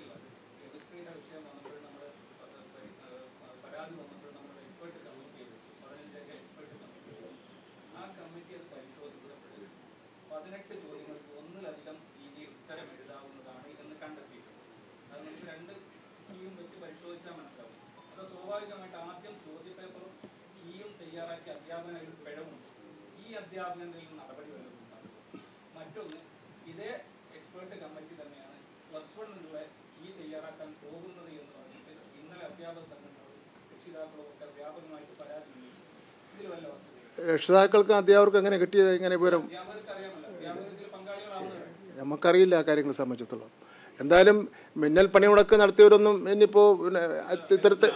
മറ്റൊന്ന്, ഇതേ എക്സ്പേർട്ട് കമ്മിറ്റി തന്നെയാണ് പ്ലസ് വണ്ണിലുള്ള ഈ തയ്യാറാക്കാൻ പോകുന്നത് എന്ന് പറഞ്ഞിട്ട് ഇന്നലെ അധ്യാപക സംഘടനകളും രക്ഷിതാക്കളും ഒക്കെ വ്യാപകമായിട്ട് പരാതി ഉന്നയിച്ചു. ഇതിൽ വല്ല വസ്തുത രക്ഷിതാക്കൾക്ക് അധ്യാപകർക്ക് എങ്ങനെ കിട്ടിയത് എങ്ങനെ വിവരം അധ്യാപകർക്ക് അറിയാമല്ലോ, അധ്യാപകർ ഇതിൽ പങ്കാളികളാവുന്നത് നമുക്കറിയില്ല. ആ കാര്യങ്ങളെ സംബന്ധിച്ചിടത്തോളം എന്തായാലും മിന്നൽ പണിമുടക്ക് നടത്തിയവരൊന്നും ഇനിയിപ്പോൾ പിന്നെ ഇത്തരത്തിൽ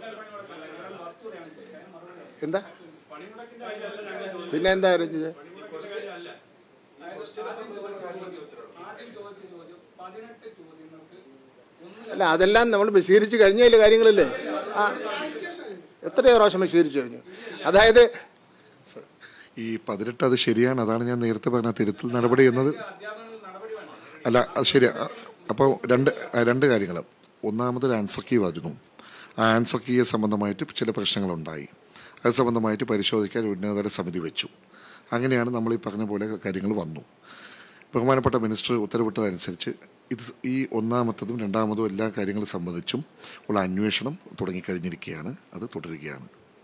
എന്താ പിന്നെ എന്താ അറേഞ്ച് ചെയ്യാൻ? അല്ല, അതെല്ലാം നമ്മൾ വിശദീകരിച്ച് കഴിഞ്ഞ കാര്യങ്ങളല്ലേ? ആ എത്രയോ പ്രാവശ്യം വിശദീകരിച്ച് കഴിഞ്ഞു. അതായത് ഈ പതിനെട്ട് അത് ശരിയാണ്. അതാണ് ഞാൻ നേരത്തെ പറഞ്ഞ തിരുത്തൽ നടപടി എന്നത്. അല്ല, അത് ശരിയാ. അപ്പോൾ രണ്ട് രണ്ട് കാര്യങ്ങൾ. ഒന്നാമതൊരു ആൻസർ കീ വരുന്നു. ആ ആൻസർ കീയെ സംബന്ധമായിട്ട് ചില പ്രശ്നങ്ങളുണ്ടായി. അത് സംബന്ധമായിട്ട് പരിശോധിക്കാൻ ഉന്നതതല സമിതി വെച്ചു. അങ്ങനെയാണ് നമ്മൾ ഈ പറഞ്ഞ പോലെ കാര്യങ്ങൾ വന്നു. ബഹുമാനപ്പെട്ട മിനിസ്റ്റർ ഉത്തരവിട്ടതനുസരിച്ച് ഇത് ഈ ഒന്നാമത്തതും രണ്ടാമതും എല്ലാ കാര്യങ്ങളും സംബന്ധിച്ചും ഉള്ള അന്വേഷണം തുടങ്ങിക്കഴിഞ്ഞിരിക്കുകയാണ്. അത് തുടരുകയാണ്.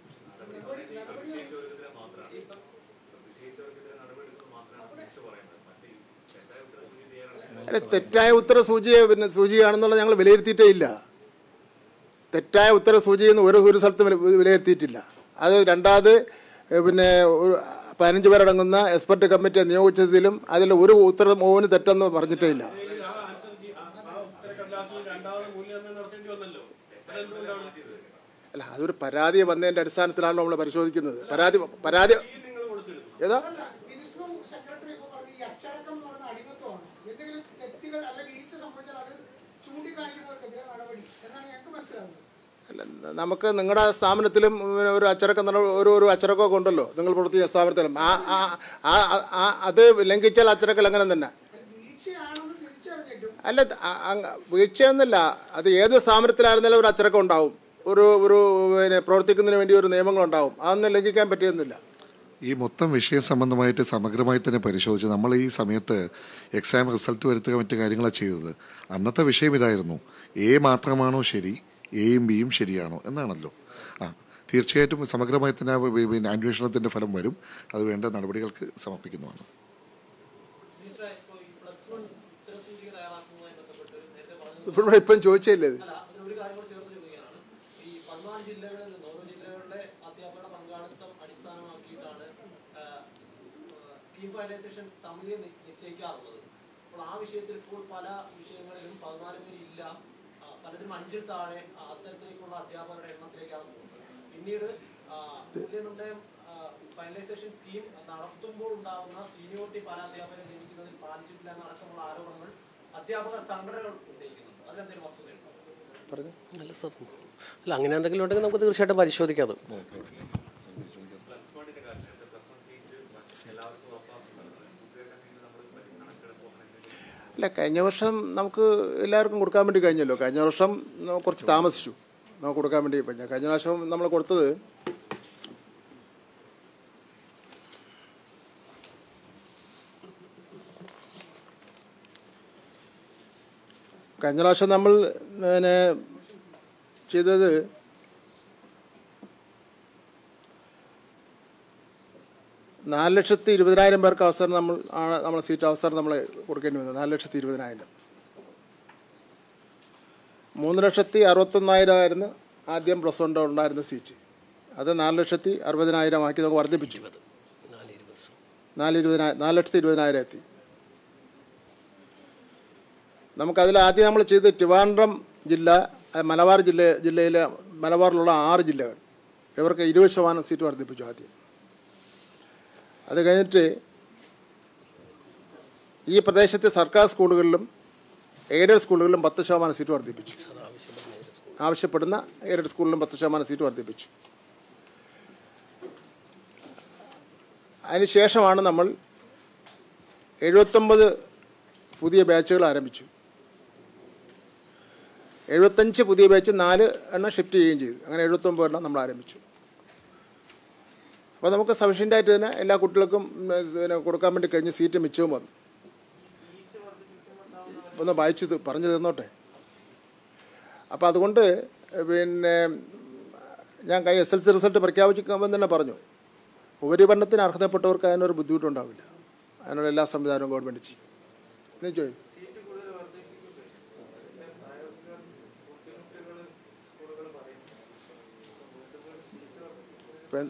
അല്ല, തെറ്റായ ഉത്തര സൂചിയെ പിന്നെ സൂചിയാണെന്നുള്ള ഞങ്ങൾ വിലയിരുത്തിയിട്ടേ ഇല്ല. തെറ്റായ ഉത്തര സൂചിയെന്ന് ഒരു ഒരു സ്ഥലത്തും വിലയിരുത്തിയിട്ടില്ല. അത് രണ്ടാമത് പിന്നെ ഒരു പതിനഞ്ച് പേരടങ്ങുന്ന എക്സ്പെർട്ട് കമ്മിറ്റിയെ നിയോഗിച്ചതിലും അതിൽ ഒരു ഉത്തരം ഓന് തെറ്റെന്ന് പറഞ്ഞിട്ടേ ഇല്ല. അല്ല, അതൊരു പരാതി വന്നതിൻ്റെ അടിസ്ഥാനത്തിലാണ് നമ്മൾ പരിശോധിക്കുന്നത്. പരാതി പരാതി ഏതാ അല്ല, നമുക്ക് നിങ്ങളുടെ സ്ഥാപനത്തിലും ഒരു അച്ചടക്ക ഒരു ഒരു അച്ചടക്കമൊക്കെ ഉണ്ടല്ലോ, നിങ്ങൾ പ്രവർത്തിക്കുന്ന സ്ഥാപനത്തിലും. ആ ആ ആ അത് ലംഘിച്ചാൽ അച്ചടക്ക ലംഘനം തന്നെ. അല്ല, വീഴ്ചയൊന്നുമില്ല. അത് ഏത് സ്ഥാപനത്തിലായിരുന്നാലും ഒരു അച്ചടക്കം ഉണ്ടാവും, ഒരു ഒരു പിന്നെ പ്രവർത്തിക്കുന്നതിന് വേണ്ടി ഒരു നിയമങ്ങളുണ്ടാവും. അതൊന്നും ലംഘിക്കാൻ പറ്റിയൊന്നുമില്ല. ഈ മൊത്തം വിഷയം സംബന്ധമായിട്ട് സമഗ്രമായി തന്നെ പരിശോധിച്ച് നമ്മൾ ഈ സമയത്ത് എക്സാം റിസൾട്ട് വരുത്തുക മറ്റു കാര്യങ്ങളാണ് ചെയ്തത്. അന്നത്തെ വിഷയം ഇതായിരുന്നു, എ മാത്രമാണോ ശരി, എയും ബിയും ശരിയാണോ എന്നാണല്ലോ. ആ തീർച്ചയായിട്ടും സമഗ്രമായി തന്നെ പിന്നെ അന്വേഷണത്തിൻ്റെ ഫലം വരും. അത് വേണ്ട നടപടികൾക്ക് സമർപ്പിക്കുന്നതാണ്. ഇവിടെ ഇപ്പം ചോദിച്ചല്ലേ ഇത്? സമിതിയെ നിശ്ചയിക്കാറുള്ളത്. അപ്പോൾ ആ വിഷയത്തിൽ ഇപ്പോൾ പല വിഷയങ്ങളിലും പതിനാല് പേരില്ല, പലതിനും അഞ്ചിൽ താഴെ അത്തരത്തിലേക്കുള്ള അധ്യാപകരുടെ എണ്ണത്തിലേക്കാണ് പോകുന്നത്. പിന്നീട് മൂല്യനിർണ്ണയം ഫൈനലൈസേഷൻ സ്കീം നടത്തുമ്പോൾ ഉണ്ടാകുന്ന സീനിയോറിറ്റി പല അധ്യാപകരെ നിയമിക്കുന്നതിൽ പാലിച്ചിട്ടില്ല എന്നടക്കമുള്ള ആരോപണങ്ങൾ അധ്യാപക സംഘടനകൾ ഉന്നയിക്കുന്നുണ്ട്. അതിലെന്തെങ്കിലും വസ്തുതയുണ്ടോ? അല്ല സാർ, അല്ല അങ്ങനെ എന്തെങ്കിലും ഉണ്ടെങ്കിൽ നമുക്ക് തീർച്ചയായിട്ടും പരിശോധിക്കാം. അത് അല്ല, കഴിഞ്ഞ വർഷം നമുക്ക് എല്ലാവർക്കും കൊടുക്കാൻ വേണ്ടി കഴിഞ്ഞല്ലോ. കഴിഞ്ഞ വർഷം കുറച്ച് താമസിച്ചു നമുക്ക് കൊടുക്കാൻ വേണ്ടി. കഴിഞ്ഞ പ്രാവശ്യം നമ്മൾ കൊടുത്തത് കഴിഞ്ഞ പ്രാവശ്യം നമ്മൾ പിന്നെ ചെയ്തത് നാല് ലക്ഷത്തി ഇരുപതിനായിരം പേർക്ക് അവസരം നമ്മൾ ആണ് നമ്മളെ സീറ്റ് അവസരം നമ്മൾ കൊടുക്കേണ്ടി വന്നത്. നാല് ലക്ഷത്തി ഇരുപതിനായിരം മൂന്ന് ലക്ഷത്തി അറുപത്തൊന്നായിരം ആയിരുന്നു ആദ്യം പ്ലസ് വൺ ഉണ്ടായിരുന്ന സീറ്റ്. അത് നാല് ലക്ഷത്തി അറുപതിനായിരം ആക്കി നമുക്ക് വർദ്ധിപ്പിച്ചു. നാല് ഇരുപതിനായിരം നാല് ലക്ഷത്തി ഇരുപതിനായിരം എത്തി. നമുക്കതിൽ ആദ്യം നമ്മൾ ചെയ്ത് ട്രിവാൻഡ്രം ജില്ല, മലബാർ ജില്ല ജില്ലയിലെ മലബാറിലുള്ള ആറ് ജില്ലകൾ, ഇവർക്ക് ഇരുപത് ശതമാനം സീറ്റ് വർദ്ധിപ്പിച്ചു ആദ്യം. അത് കഴിഞ്ഞിട്ട് ഈ പ്രദേശത്തെ സർക്കാർ സ്കൂളുകളിലും എയ്ഡഡ് സ്കൂളുകളിലും പത്ത് ശതമാനം സീറ്റ് വർദ്ധിപ്പിച്ചു. ആവശ്യപ്പെടുന്ന എയ്ഡഡ് സ്കൂളിലും പത്ത് ശതമാനം സീറ്റ് വർദ്ധിപ്പിച്ചു. അതിനുശേഷമാണ് നമ്മൾ എഴുപത്തൊമ്പത് പുതിയ ബാച്ചുകൾ ആരംഭിച്ചു. എഴുപത്തഞ്ച് പുതിയ ബാച്ച് നാല് എണ്ണം ഷിഫ്റ്റ് ചെയ്യുകയും ചെയ്തു. അങ്ങനെ എഴുപത്തൊമ്പത് എണ്ണം നമ്മൾ ആരംഭിച്ചു. അപ്പോൾ നമുക്ക് സഫീഷ്യൻ്റായിട്ട് തന്നെ എല്ലാ കുട്ടികൾക്കും പിന്നെ കൊടുക്കാൻ വേണ്ടി കഴിഞ്ഞ് സീറ്റ് മിച്ചവും വന്നു. ഒന്ന് വായിച്ചു പറഞ്ഞു തന്നോട്ടെ. അപ്പോൾ അതുകൊണ്ട് പിന്നെ ഞാൻ കൈ എസ് എൽ സി റിസൾട്ട് പ്രഖ്യാപിക്കുമ്പോൾ തന്നെ പറഞ്ഞു, ഉപരിപഠനത്തിന് അർഹതപ്പെട്ടവർക്ക് അതിനൊരു ബുദ്ധിമുട്ടുണ്ടാവില്ല. അതിനുള്ള എല്ലാ സംവിധാനവും ഗവൺമെൻറ് ചെയ്യും. എന്ന് ചോദിച്ചു ഇപ്പം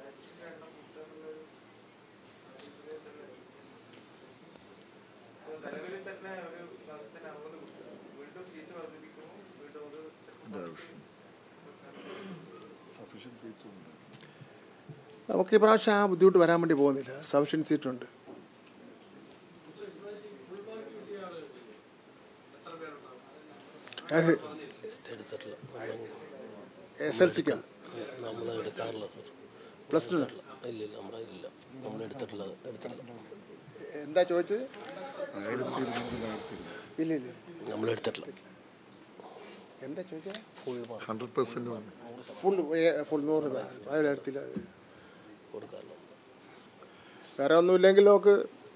നമുക്ക് ഈ പ്രാവശ്യം ആ ബുദ്ധിമുട്ട് വരാൻ വേണ്ടി പോകുന്നില്ല. സഫിഷ്യൻറ്റ് സീറ്റുണ്ട്. എസ് എൽ സിക്ക് പ്ലസ് ടു എന്താ ചോദിച്ചത്? ഇല്ല ഇല്ല നമ്മൾ എടുത്തിട്ടില്ല. എന്താ ചോദിച്ചത്? Full hundred percent full full നൂറ് അതിലെടുത്തില്ല. കൊടുക്കാമല്ലോ. വേറെ ഒന്നുമില്ലെങ്കിൽ നമുക്ക്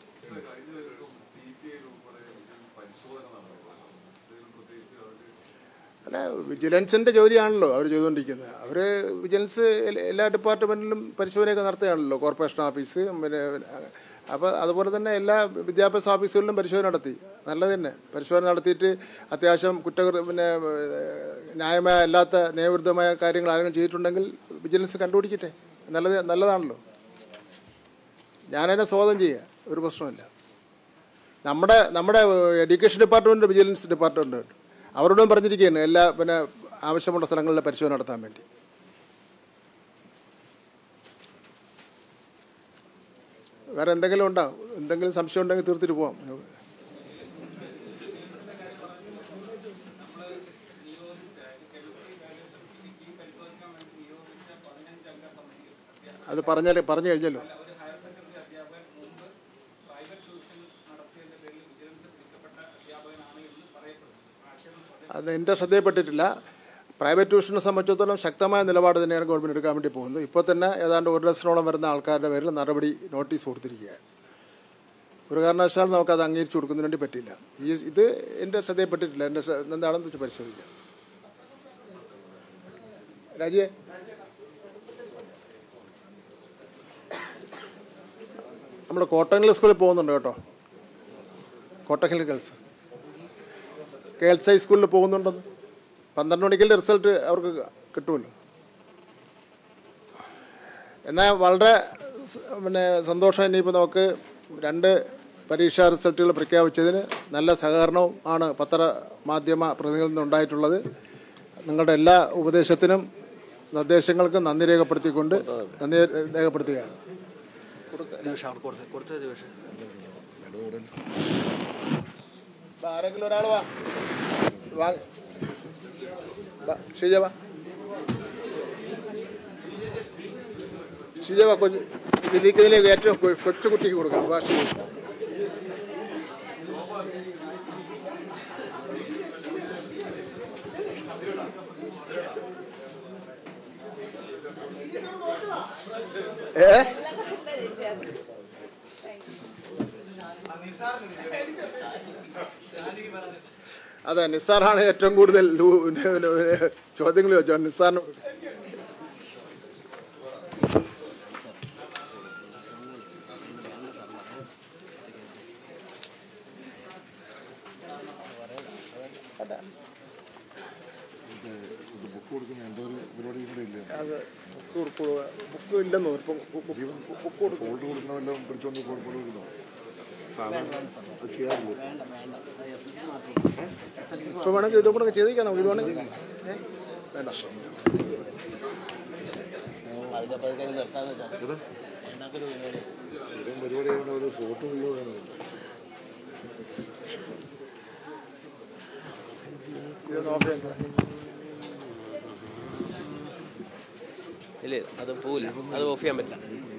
അല്ല, വിജിലൻസിൻ്റെ ജോലിയാണല്ലോ അവർ ചെയ്തുകൊണ്ടിരിക്കുന്നത്. അവർ വിജിലൻസ് എല്ലാ ഡിപ്പാർട്ട്മെൻറ്റിലും പരിശോധനയൊക്കെ നടത്തുകയാണല്ലോ. കോർപ്പറേഷൻ ഓഫീസ് പിന്നെ അപ്പോൾ അതുപോലെ തന്നെ എല്ലാ വിദ്യാഭ്യാസ ഓഫീസുകളിലും പരിശോധന നടത്തി. നല്ലത് തന്നെ. പരിശോധന നടത്തിയിട്ട് അത്യാവശ്യം കുറ്റകൃ പിന്നെ ന്യായമായ അല്ലാത്ത നിയമവിരുദ്ധമായ കാര്യങ്ങൾ ആരെങ്കിലും ചെയ്തിട്ടുണ്ടെങ്കിൽ വിജിലൻസ് കണ്ടുപിടിക്കട്ടെ. നല്ലത് നല്ലതാണല്ലോ. ഞാനതിനെ സ്വാഗതം ചെയ്യുക, ഒരു പ്രശ്നമില്ല. നമ്മുടെ നമ്മുടെ എഡ്യൂക്കേഷൻ ഡിപ്പാർട്ട്മെൻറ്റ് വിജിലൻസ് ഡിപ്പാർട്ട്മെൻറ്റ് ഉണ്ട്. അവരോടും പറഞ്ഞിരിക്കുകയാണ് എല്ലാ പിന്നെ ആവശ്യമുള്ള സ്ഥലങ്ങളിലെ പരിശോധന നടത്താൻ വേണ്ടി. വേറെ എന്തെങ്കിലും ഉണ്ടോ? എന്തെങ്കിലും സംശയം ഉണ്ടെങ്കിൽ തീർത്തിട്ട് പോവാം. അത് പറഞ്ഞാൽ പറഞ്ഞു കഴിഞ്ഞല്ലോ. അത് എൻ്റെ ശ്രദ്ധയിൽപ്പെട്ടിട്ടില്ല. പ്രൈവറ്റ് ട്യൂഷനെ സംബന്ധിച്ചിടത്തോളം ശക്തമായ നിലപാട് തന്നെയാണ് ഗവൺമെൻറ് എടുക്കാൻ വേണ്ടി പോകുന്നത്. ഇപ്പോൾ തന്നെ ഏതാണ്ട് ഒരു ഡസനോളം വരുന്ന ആൾക്കാരുടെ പേരിൽ നടപടി നോട്ടീസ് കൊടുത്തിരിക്കുകയാണ്. ഒരു കാരണവശാലും നമുക്കത് അംഗീകരിച്ചു കൊടുക്കുന്നതിന് വേണ്ടി പറ്റില്ല. ഈ ഇത് എൻ്റെ ശ്രദ്ധയിൽപ്പെട്ടിട്ടില്ല. എൻ്റെ എന്താണെന്ന് വെച്ച് പരിശോധിക്കാം. രാജിയെ നമ്മൾ കോട്ടങ്ങൽ സ്കൂളിൽ പോകുന്നുണ്ട് കേട്ടോ. കോട്ടങ്ങൽ ഗേൾസ് ഗേൾസ് ഹൈസ്കൂളിൽ പോകുന്നുണ്ടെന്ന് പന്ത്രണ്ട് മണിക്കല്ലേ റിസൾട്ട് അവർക്ക് കിട്ടുമല്ലോ. എന്നാൽ വളരെ പിന്നെ സന്തോഷം. ഇനിയിപ്പോൾ നമുക്ക് രണ്ട് പരീക്ഷാ റിസൾട്ടുകൾ പ്രഖ്യാപിച്ചതിന് നല്ല സഹകരണവും ആണ് പത്രമാധ്യമ പ്രതിനിധികളിൽ നിന്നുണ്ടായിട്ടുള്ളത്. നിങ്ങളുടെ എല്ലാ ഉപദേശത്തിനും നിർദ്ദേശങ്ങൾക്കും നന്ദി രേഖപ്പെടുത്തിക്കൊണ്ട് നന്ദി രേഖപ്പെടുത്തുകയാണ്. ആരെങ്കിലും ഒരാൾ വാ വാ ഷിജ വാ ഷിജ വാ കൊച്ചു ഇതിലേക്ക് ഇതിലേക്ക് ഏറ്റവും കൊച്ചു കുട്ടിക്ക് കൊടുക്കാം. വാ ഷിജ. ഏ അതെ, നിസാറാണ് ഏറ്റവും കൂടുതൽ ചോദ്യങ്ങൾ ചോദിച്ചോ. നിസാറിന് അത് ബുക്ക് ബുക്ക് ഇല്ലെന്നോ ഇപ്പം ബുക്ക് കൊടുക്കണമല്ലോ. പിടിച്ചോണ്ട് ഇപ്പോൾ വേണമെങ്കിൽ ഇതും കൂടെ ചെയ്തിരിക്കാം നമുക്ക്. ഇത് വേണമെങ്കിൽ വേണ്ട. പരിപാടി ഫോട്ടോ ഇത് നോക്കാം. ഇല്ല, അത് പോവില്ല, അത് ഓഫ് ചെയ്യാൻ പറ്റില്ല.